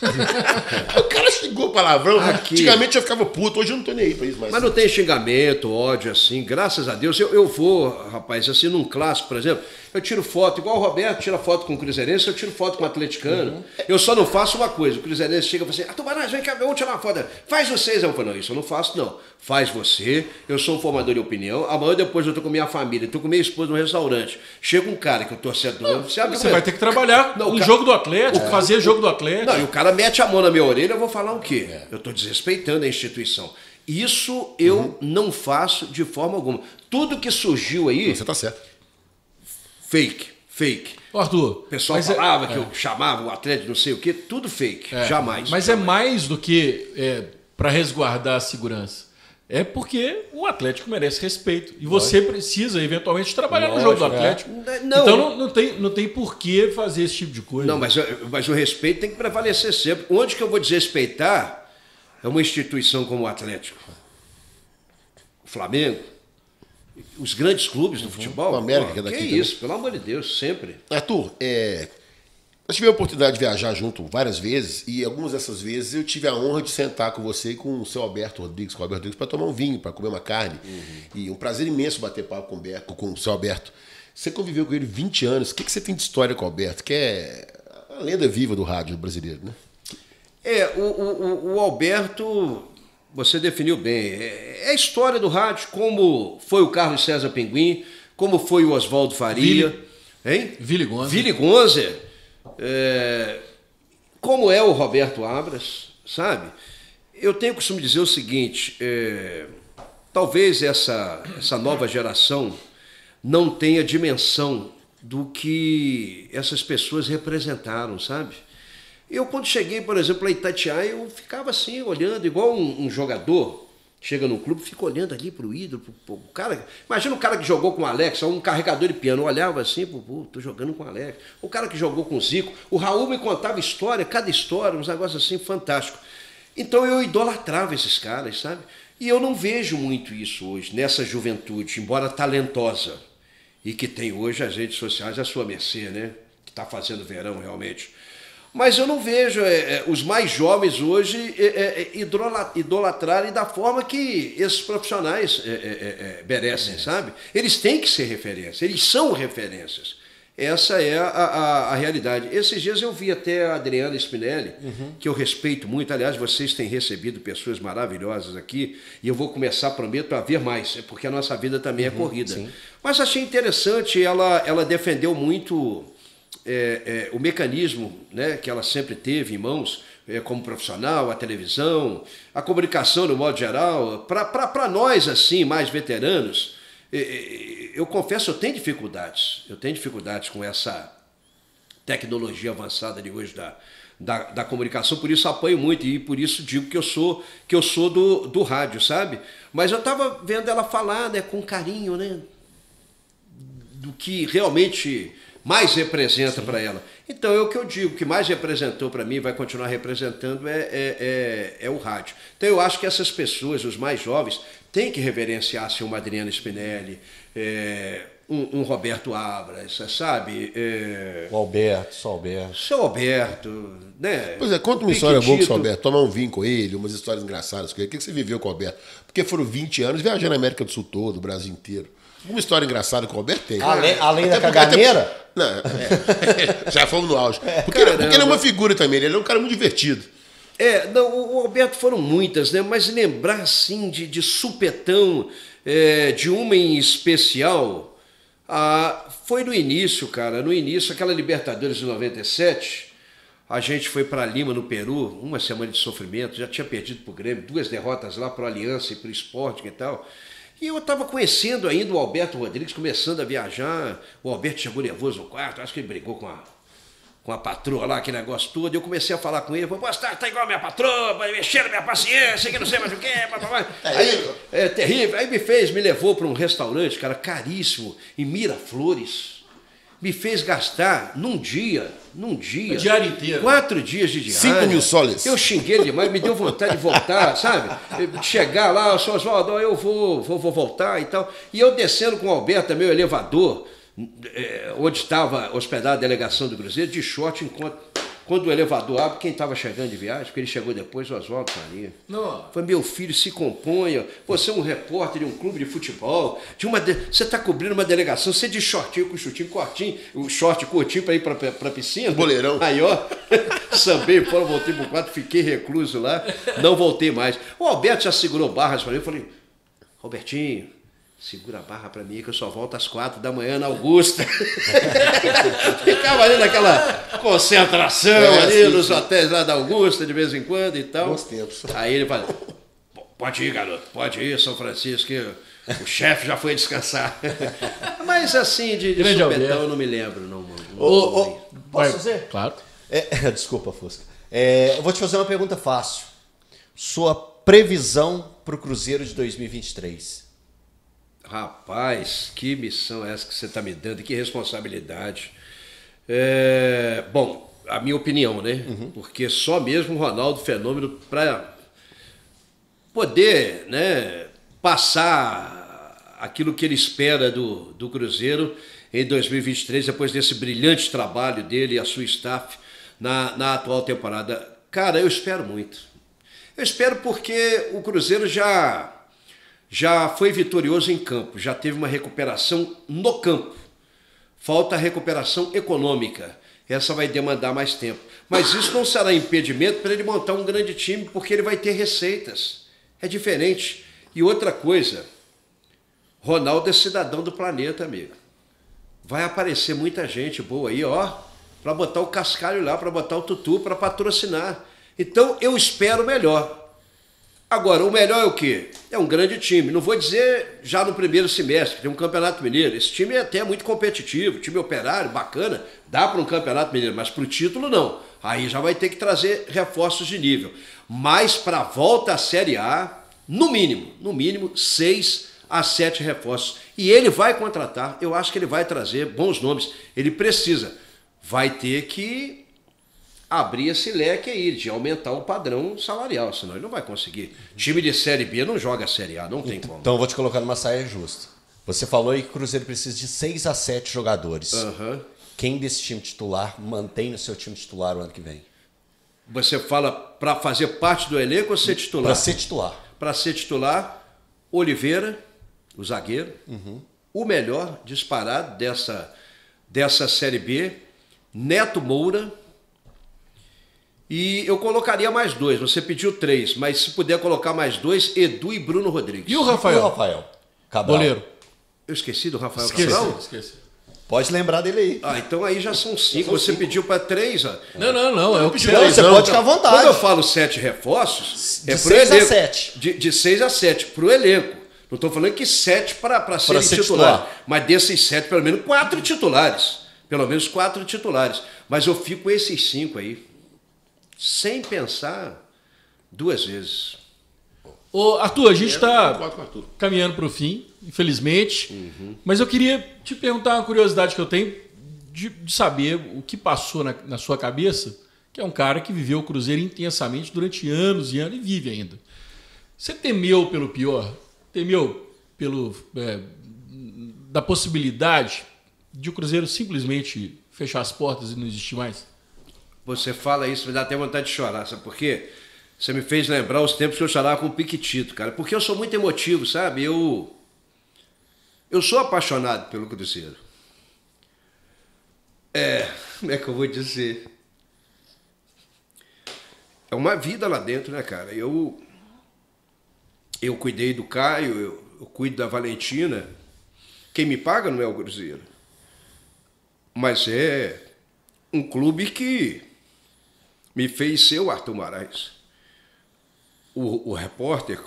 O cara xingou palavrão. Antigamente eu ficava puto, hoje eu não tô nem aí pra isso. Mas não tem xingamento, ódio assim, graças a Deus. Eu vou, rapaz, assim, num clássico, por exemplo, eu tiro foto, igual o Roberto tira foto com o Cruzeirense, eu tiro foto com o atleticano. Eu só não faço uma coisa, o Cruzeirense chega e fala assim, Tubarões, vem cá, vamos tirar uma foto. Faz vocês. Eu falo, não, isso eu não faço, não. Faz você, eu sou um formador de opinião, amanhã depois eu tô com minha família, tô com minha esposa no restaurante. Chega um cara que é o torcedor, Você vai ter que trabalhar jogo do Atlético, fazer jogo do Atlético. Não, e o cara mete a mão na minha orelha, eu vou falar o quê? Eu estou desrespeitando a instituição. Isso eu não faço de forma alguma. Tudo que surgiu aí... Você tá certo. Fake. Ô, Arthur, O pessoal falava que eu chamava o Atlético não sei o quê, tudo fake. Jamais. Mas jamais. é mais do que para resguardar a segurança. É porque o Atlético merece respeito. E você precisa, eventualmente, trabalhar no jogo do Atlético. Não. Então não tem por que fazer esse tipo de coisa. Não, mas o respeito tem que prevalecer sempre. Onde que eu vou desrespeitar é uma instituição como o Atlético. O Flamengo. Os grandes clubes do futebol. O América, que é daqui que também. isso, pelo amor de Deus, sempre. Arthur, nós tivemos a oportunidade de viajar junto várias vezes e algumas dessas vezes eu tive a honra de sentar com você e com o seu Alberto Rodrigues, para tomar um vinho, para comer uma carne. E um prazer imenso bater papo com o seu Alberto. Você conviveu com ele 20 anos. O que você tem de história com o Alberto? Que é a lenda viva do rádio brasileiro, né? O Alberto, você definiu bem. É a história do rádio, como foi o Carlos César Pinguim, como foi o Oswaldo Faria. Vili Gonza. Vili Gonza. Como é o Roberto Abras, sabe? Eu tenho costume dizer o seguinte, talvez essa nova geração não tenha dimensão do que essas pessoas representaram, sabe? Eu, quando cheguei, por exemplo, a Itatiaia, eu ficava assim, olhando, igual um jogador chega num clube, fica olhando ali pro ídolo, pro cara. Imagina o cara que jogou com o Alex, um carregador de piano, olhava assim, tô jogando com o Alex. O cara que jogou com o Zico, o Raul me contava história, cada história, uns negócios assim fantásticos. Então eu idolatrava esses caras, sabe? E eu não vejo muito isso hoje, nessa juventude, embora talentosa, e que tem hoje as redes sociais à sua mercê, né? Que está fazendo verão realmente. Mas eu não vejo os mais jovens hoje idolatrarem da forma que esses profissionais merecem, sabe? Eles têm que ser referência, eles são referências. Essa é a realidade. Esses dias eu vi até a Adriana Spinelli, que eu respeito muito. Aliás, vocês têm recebido pessoas maravilhosas aqui e eu vou começar, prometo, a ver mais, porque a nossa vida também é corrida. Sim. Mas achei interessante, ela defendeu muito o mecanismo, né, que ela sempre teve em mãos, como profissional, a televisão, a comunicação no modo geral. Para nós, assim, mais veteranos, eu confesso, eu tenho dificuldades com essa tecnologia avançada de hoje da comunicação, por isso apanho muito e por isso digo que eu sou do rádio, sabe? Mas eu estava vendo ela falar, né, com carinho, né, do que realmente mais representa para ela. Então é o que eu digo, o que mais representou para mim, vai continuar representando é o rádio. Então eu acho que essas pessoas, os mais jovens, têm que reverenciar assim, uma Adriana Spinelli, um Roberto Abras, sabe? O Alberto, só Alberto. Seu Alberto, né? Pois é, conta uma história boa com o seu Alberto, tomar um vinho com ele, umas histórias engraçadas com ele. O que você viveu com o Alberto? Porque foram 20 anos viajando na América do Sul todo, o Brasil inteiro. Uma história engraçada com o Alberto tem. Além da caganeira? Não, já fomos no auge. Porque ele é uma figura também, ele é um cara muito divertido. Não, o Alberto foram muitas, né? Mas lembrar assim de supetão, de uma em especial, foi no início, cara. No início, aquela Libertadores de 97, a gente foi para Lima, no Peru, uma semana de sofrimento, já tinha perdido pro Grêmio, 2 derrotas lá pro Aliança e pro Sporting e tal. E eu estava conhecendo ainda o Alberto Rodrigues, começando a viajar. O Alberto chegou nervoso no quarto, acho que ele brigou com a patroa lá, aquele negócio todo. Eu comecei a falar com ele, falei, tá igual a minha patroa, mexendo na minha paciência, que não sei mais o que. Aí, terrível. Aí me levou para um restaurante, cara, caríssimo, em Miraflores. Me fez gastar num dia, a diária inteira. 4 dias de diária. 5 mil soles. Eu xinguei demais, me deu vontade de voltar, sabe? Chegar lá, seu Oswaldo, eu vou voltar e tal. E eu descendo com o Alberto, meu elevador, onde estava hospedada a delegação do Cruzeiro, de short, quando o elevador abre, quem estava chegando de viagem, porque ele chegou depois, o Oswaldo Faria. Falei, meu filho, se componha, você é um repórter de um clube de futebol, você está cobrindo uma delegação, você de shortinho com chutinho, cortinho, o short curtinho para ir para a piscina. Boleirão. Aí, ó, sambei fora, voltei pro quarto, fiquei recluso lá, não voltei mais. O Alberto já segurou barras para mim, eu falei, Robertinho, segura a barra pra mim que eu só volto às 4 da manhã na Augusta. Ficava ali naquela concentração ali nos hotéis lá da Augusta de vez em quando e tal. Bons tempos. Aí ele fala, pode ir, garoto, pode ir, São Francisco, que o chefe já foi descansar. Mas assim, de supetão eu não me lembro, não, mano. Posso fazer? Claro. Desculpa, Fusca. Eu vou te fazer uma pergunta fácil. Sua previsão pro Cruzeiro de 2023? Rapaz, que missão é essa que você está me dando? Que responsabilidade. Bom, a minha opinião, né? Porque só mesmo o Ronaldo Fenômeno para poder, né, passar aquilo que ele espera do Cruzeiro em 2023, depois desse brilhante trabalho dele e a sua staff na atual temporada. Cara, eu espero muito. Eu espero porque o Cruzeiro já foi vitorioso em campo, já teve uma recuperação no campo. Falta a recuperação econômica. Essa vai demandar mais tempo. Mas isso não será impedimento para ele montar um grande time, porque ele vai ter receitas. É diferente. E outra coisa, Ronaldo é cidadão do planeta, amigo. Vai aparecer muita gente boa aí, ó, para botar o cascalho lá, para botar o tutu, para patrocinar. Então eu espero o melhor. Agora, o melhor é o quê? É um grande time. Não vou dizer já no primeiro semestre, tem um Campeonato Mineiro. Esse time é até muito competitivo, time operário, bacana, dá para um Campeonato Mineiro, mas para o título não. Aí já vai ter que trazer reforços de nível. Mas para a volta à Série A, no mínimo 6 a 7 reforços. E ele vai contratar, eu acho que ele vai trazer bons nomes. Ele precisa. Vai ter que abrir esse leque aí, de aumentar o padrão salarial, senão ele não vai conseguir. Time de Série B não joga a Série A, não tem como. Então eu vou te colocar numa saia justa. Você falou aí que o Cruzeiro precisa de 6 a 7 jogadores. Quem desse time titular mantém no seu time titular o ano que vem? Você fala para fazer parte do elenco ou ser titular? Para ser titular. Para ser titular, Oliveira, o zagueiro, o melhor disparado dessa Série B, Neto Moura, e eu colocaria mais 2. Você pediu 3, mas se puder colocar mais 2, Edu e Bruno Rodrigues. E o Rafael? Cabral. Goleiro. Eu esqueci do Rafael Cabral? Esqueci. Pode lembrar dele aí. Ah, então aí já são 5. Você pediu para 3, ó. Não. É o que Não, você pode ficar à vontade. Quando eu falo 7 reforços, De é pro 6 a elenco. 7. De 6 a 7, para o elenco. Não estou falando que 7 para serem ser titulares. titular. Mas desses 7, pelo menos 4 titulares. Pelo menos 4 titulares. Mas eu fico com esses 5 aí. Sem pensar 2 vezes. Ô, Arthur, a gente está concordo com o Arthur. caminhando para o fim, infelizmente. Mas eu queria te perguntar uma curiosidade que eu tenho de saber o que passou na sua cabeça, que é um cara que viveu o Cruzeiro intensamente durante anos e anos e vive ainda. Você temeu pelo pior? Temeu da possibilidade de o Cruzeiro simplesmente fechar as portas e não existir mais? Você fala isso, me dá até vontade de chorar, sabe por quê? Você me fez lembrar os tempos que eu chorava com o Piquitito, cara. Porque eu sou muito emotivo, sabe? Eu sou apaixonado pelo Cruzeiro. Como é que eu vou dizer? É uma vida lá dentro, né, cara? Eu cuidei do Caio, eu cuido da Valentina. Quem me paga não é o Cruzeiro. Mas é um clube que me fez ser o Arthur Moraes. O repórter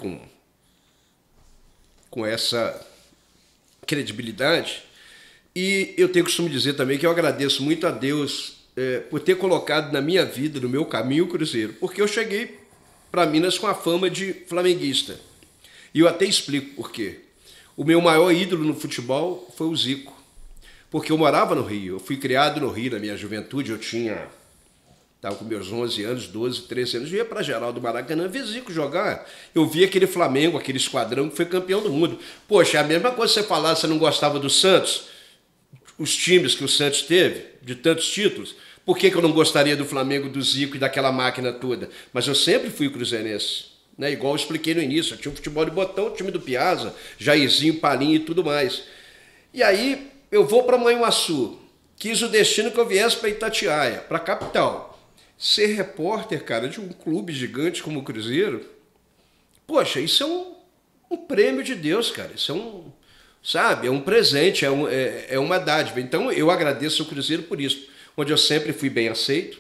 com essa credibilidade. E eu tenho costume dizer também que eu agradeço muito a Deus por ter colocado na minha vida, no meu caminho, o Cruzeiro. Porque eu cheguei para Minas com a fama de flamenguista. E eu até explico por quê. O meu maior ídolo no futebol foi o Zico. Porque eu morava no Rio. Eu fui criado no Rio na minha juventude. Eu estava com meus 11 anos, 12, 13 anos, eu ia para Geraldo Maracanã ver Zico jogar. Eu vi aquele Flamengo, aquele esquadrão que foi campeão do mundo. Poxa, é a mesma coisa você falar, você não gostava do Santos, os times que o Santos teve, de tantos títulos. Por que eu não gostaria do Flamengo, do Zico e daquela máquina toda? Mas eu sempre fui cruzeirense. Né? Igual eu expliquei no início, eu tinha um futebol de botão, o time do Piazza, Jairzinho, Palinho e tudo mais. E aí eu vou para Manhuaçu, quis o destino que eu viesse para Itatiaia, para a capital. Ser repórter, cara, de um clube gigante como o Cruzeiro, poxa, isso é um prêmio de Deus, cara. Isso é um presente, é uma dádiva. Então, eu agradeço o Cruzeiro por isso, onde eu sempre fui bem aceito.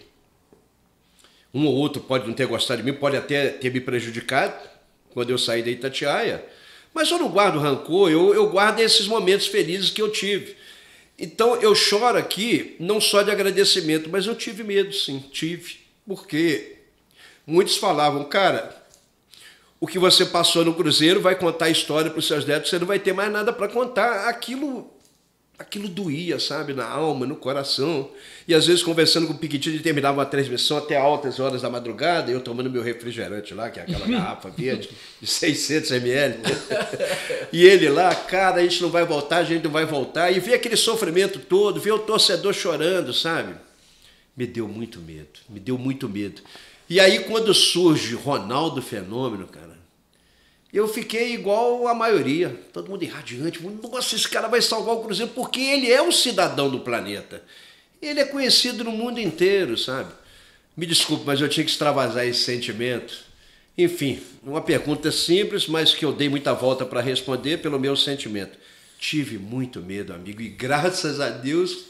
Um ou outro pode não ter gostado de mim, pode até ter me prejudicado quando eu saí da Itatiaia, mas eu não guardo rancor, eu guardo esses momentos felizes que eu tive. Então, eu choro aqui, não só de agradecimento, mas eu tive medo, sim, tive. Porque muitos falavam, cara, o que você passou no Cruzeiro vai contar a história para os seus netos, você não vai ter mais nada para contar. Aquilo doía, sabe, na alma, no coração. E às vezes, conversando com o Piquitito, ele terminava uma transmissão até altas horas da madrugada, eu tomando meu refrigerante lá, que é aquela garrafa verde, de 600 ml. E ele lá, cara, a gente não vai voltar, a gente não vai voltar. E ver aquele sofrimento todo, ver o torcedor chorando, sabe? Me deu muito medo. E aí, quando surge Ronaldo Fenômeno, cara, eu fiquei igual a maioria, todo mundo irradiante. Nossa, esse cara vai salvar o Cruzeiro, porque ele é um cidadão do planeta. Ele é conhecido no mundo inteiro, sabe? Me desculpe, mas eu tinha que extravasar esse sentimento. Enfim, uma pergunta simples, mas que eu dei muita volta para responder pelo meu sentimento. Tive muito medo, amigo, e graças a Deus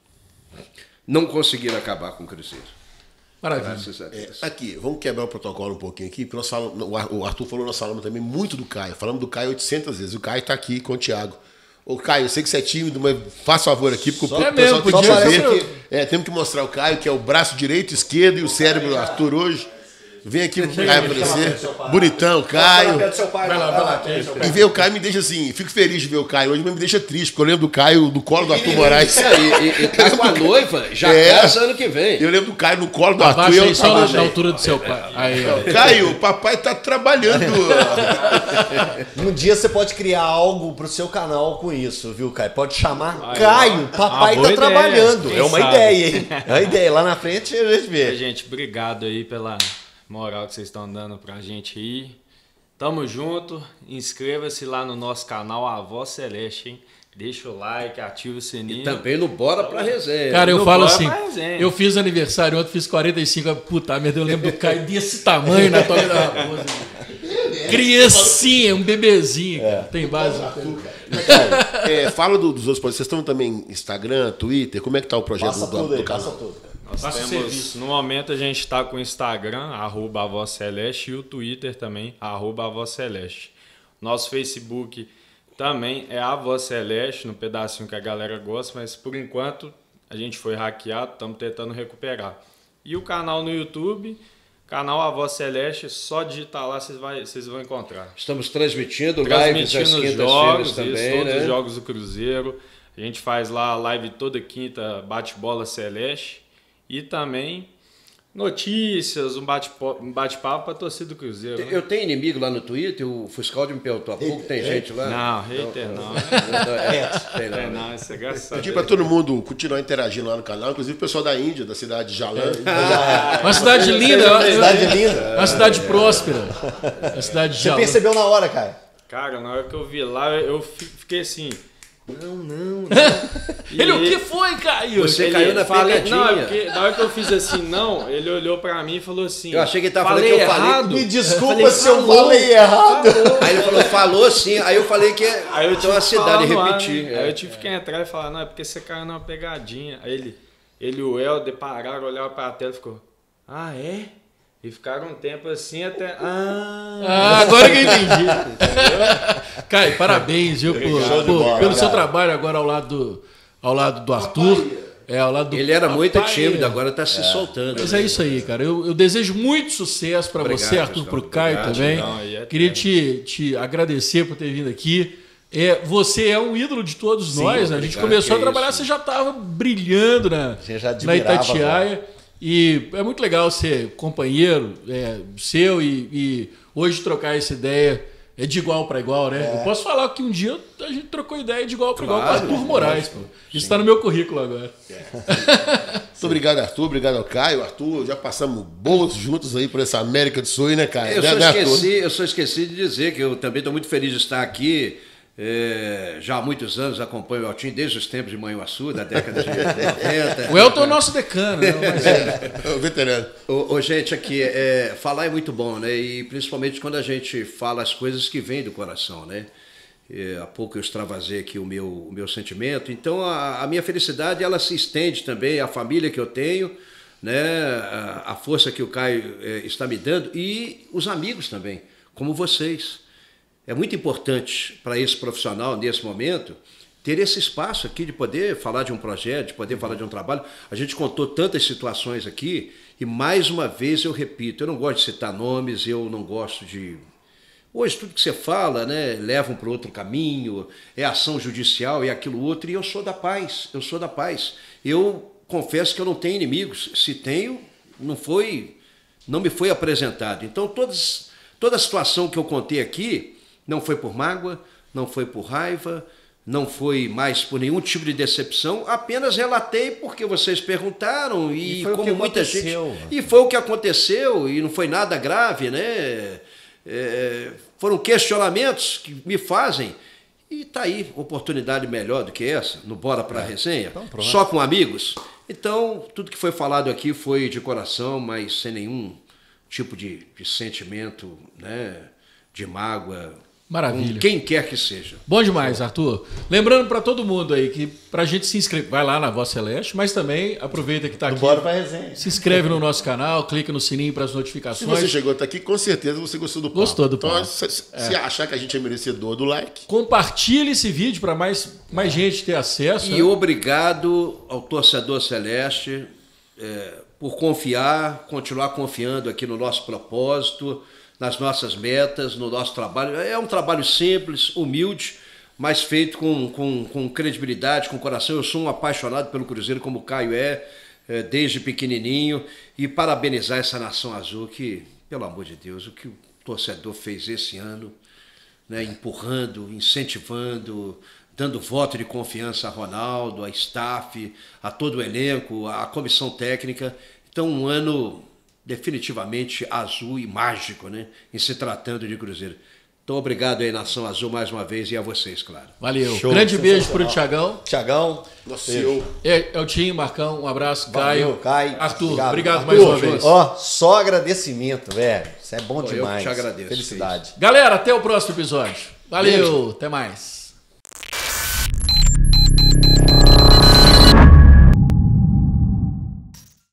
não conseguiram acabar com o Cruzeiro. Maravilha. Graças a Deus. Aqui, vamos quebrar o protocolo um pouquinho aqui, porque o Arthur falou, nós falamos também muito do Caio. Falamos do Caio 800 vezes. O Caio está aqui com o Thiago. Ô, Caio, eu sei que você é tímido, mas faça favor aqui, porque o pessoal tem que ver. Temos que mostrar o Caio, que é o braço direito, esquerdo e o cérebro do Arthur hoje. Vem aqui pro Caio aparecer. Bonitão, Caio. Vai lá. E ver o Caio me deixa assim, fico feliz de ver o Caio hoje, mas me deixa triste, porque eu lembro do Caio no colo do Arthur Moraes. E tá com a noiva, já casa ano que vem. Eu lembro do Caio no colo do Arthur. Abaixa aí só na altura do seu pai. Aí, ó. Caio, o papai tá trabalhando. Um dia você pode criar algo pro seu canal com isso, viu, Caio? Pode chamar Caio, papai tá trabalhando. É uma ideia, hein? É uma ideia. Lá na frente a gente vê. Gente, obrigado aí pela moral que vocês estão dando pra gente aí. Tamo junto. Inscreva-se lá no nosso canal A Voz Celeste, hein? deixa o like, ativa o sininho. E também no Bora Pra Resenha. Cara, eu No falo Bora assim, Pra Resenha. eu fiz aniversário ontem, fiz 45, puta merda, eu lembro do Caio desse tamanho na Toca da Raposa. Criancinha, um bebezinho, cara. Tem base. Fala dos outros projetos. Vocês estão também Instagram, Twitter? Como é que tá o projeto Passa do tudo aí, canal? passa tudo. Nós Faça temos, serviço. no momento a gente está com o Instagram, @avozceleste, e o Twitter também, @avozceleste. Nosso Facebook também é A Voz Celeste, no pedacinho que a galera gosta, mas por enquanto a gente foi hackeado, estamos tentando recuperar. E o canal no YouTube, canal A Voz Celeste, só digitar lá vocês vão encontrar. Estamos transmitindo lives Transmitindo às os quintas-feiras jogos, também, todos né? os jogos do Cruzeiro. A gente faz lá a live toda quinta, bate-bola celeste. E também notícias, um bate-papo para a torcida do Cruzeiro. Né? Eu tenho inimigo lá no Twitter, o Fuscaldi me perguntou há pouco, tem gente lá? Não, hater não. Tem não, né? Não, isso é graças a Pedir Deus. pra todo mundo continuar interagindo lá no canal, inclusive o pessoal da Índia, da cidade de Jalan. Uma cidade linda, Cidade linda. uma cidade próspera. Uma cidade de Você Jaú. percebeu na hora, Caio? Cara, na hora que eu vi lá, eu fiquei assim... Não. Ele, o que foi, Caio? Você caiu na pegadinha. Não, é porque na hora que eu fiz assim, não, ele olhou pra mim e falou assim... Eu achei que ele tava falando que eu falei. errado. Me desculpa falei, se eu falou. falei errado. Aí ele falou sim, aí eu falei que Aí eu então tive a que cidade falar no ar, repetir. né? Aí eu tive que entrar e falar, não, é porque você caiu numa pegadinha. Aí ele e o Helder pararam, olharam pra tela e ficou, ah, é? E ficaram um tempo assim até... Ah, agora que eu entendi. Caio, parabéns, viu, pelo seu trabalho agora ao lado do Arthur. Ao lado do Ele era muito papai. tímido, agora está se soltando. Mas né? é isso aí, cara. Eu desejo muito sucesso para Obrigado, você, Arthur, Gustavo. pro Caio Obrigado. também. Não, aí é Queria te agradecer por ter vindo aqui. Você é um ídolo de todos nós, né? A gente obrigado, começou a que trabalhar, isso. você já estava brilhando Você já na admirava, Itatiaia. E é muito legal ser companheiro seu e hoje trocar essa ideia de igual para igual, né? Eu posso falar que um dia a gente trocou ideia de igual para igual com o Arthur Moraes. Pô. Isso está no meu currículo agora. Muito obrigado, Arthur. Obrigado ao Caio. Arthur, já passamos boas juntos aí por essa América do Sul, né, cara? Eu só esqueci de dizer que eu também estou muito feliz de estar aqui. Já há muitos anos acompanho o Eltinho, desde os tempos de Manhuaçu, da década de 90. O Elton é o nosso decano, né? O veterano. Gente, aqui, falar é muito bom, né? E principalmente quando a gente fala as coisas que vêm do coração, né? Há pouco eu extravasei aqui o meu sentimento. Então, a minha felicidade, ela se estende também à família que eu tenho, né? A força que o Caio está me dando e os amigos também, como vocês. É muito importante para esse profissional, nesse momento, ter esse espaço aqui de poder falar de um projeto, de poder falar de um trabalho. A gente contou tantas situações aqui e, mais uma vez, eu repito, eu não gosto de citar nomes, eu não gosto de... Hoje, tudo que você fala, né, levam para outro caminho, é ação judicial, é aquilo outro, e eu sou da paz, Eu confesso que eu não tenho inimigos. Se tenho, não me foi apresentado. Então, toda a situação que eu contei aqui não foi por mágoa, não foi por raiva, não foi mais por nenhum tipo de decepção, apenas relatei porque vocês perguntaram e foi o como que muita gente... aconteceu. E foi o que aconteceu e não foi nada grave, né? Foram questionamentos que me fazem e tá aí, oportunidade melhor do que essa, no Bora Pra Resenha, só com amigos. Então, tudo que foi falado aqui foi de coração, mas sem nenhum tipo de sentimento, né? De mágoa. Maravilha. Com quem quer que seja. Bom demais, Arthur. Lembrando para todo mundo aí que pra gente se inscrever, vai lá na Voz Celeste, mas também aproveita que tá aqui. Bora pra resenha. Se inscreve no nosso canal, clica no sininho para as Se notificações. você chegou até aqui, com certeza você gostou do papo. Gostou do papo. Então, se achar que a gente é merecedor do like... Compartilhe esse vídeo para mais gente ter acesso. E obrigado ao torcedor celeste por confiar, continuar confiando aqui no nosso propósito, nas nossas metas, no nosso trabalho. É um trabalho simples, humilde, mas feito com credibilidade, com coração. Eu sou um apaixonado pelo Cruzeiro, como o Caio desde pequenininho, e parabenizar essa nação azul que, pelo amor de Deus, o que o torcedor fez esse ano, né, empurrando, incentivando, dando voto de confiança a Ronaldo, a staff, a todo o elenco, a comissão técnica. Então, um ano definitivamente azul e mágico, né, em se tratando de Cruzeiro. Então, obrigado aí, Nação Azul, mais uma vez, e a vocês, claro. Valeu. Show, Grande beijo pro sensacional. Tiagão. Tiagão, Nosso CEO. Eltinho, Marcão, um abraço. valeu, Caio. Caio. Arthur, obrigado Arthur, mais uma vez. Ó, só agradecimento, velho. Isso é bom Pô, eu demais. que te agradeço. Felicidade. Galera, até o próximo episódio. Valeu, até mais.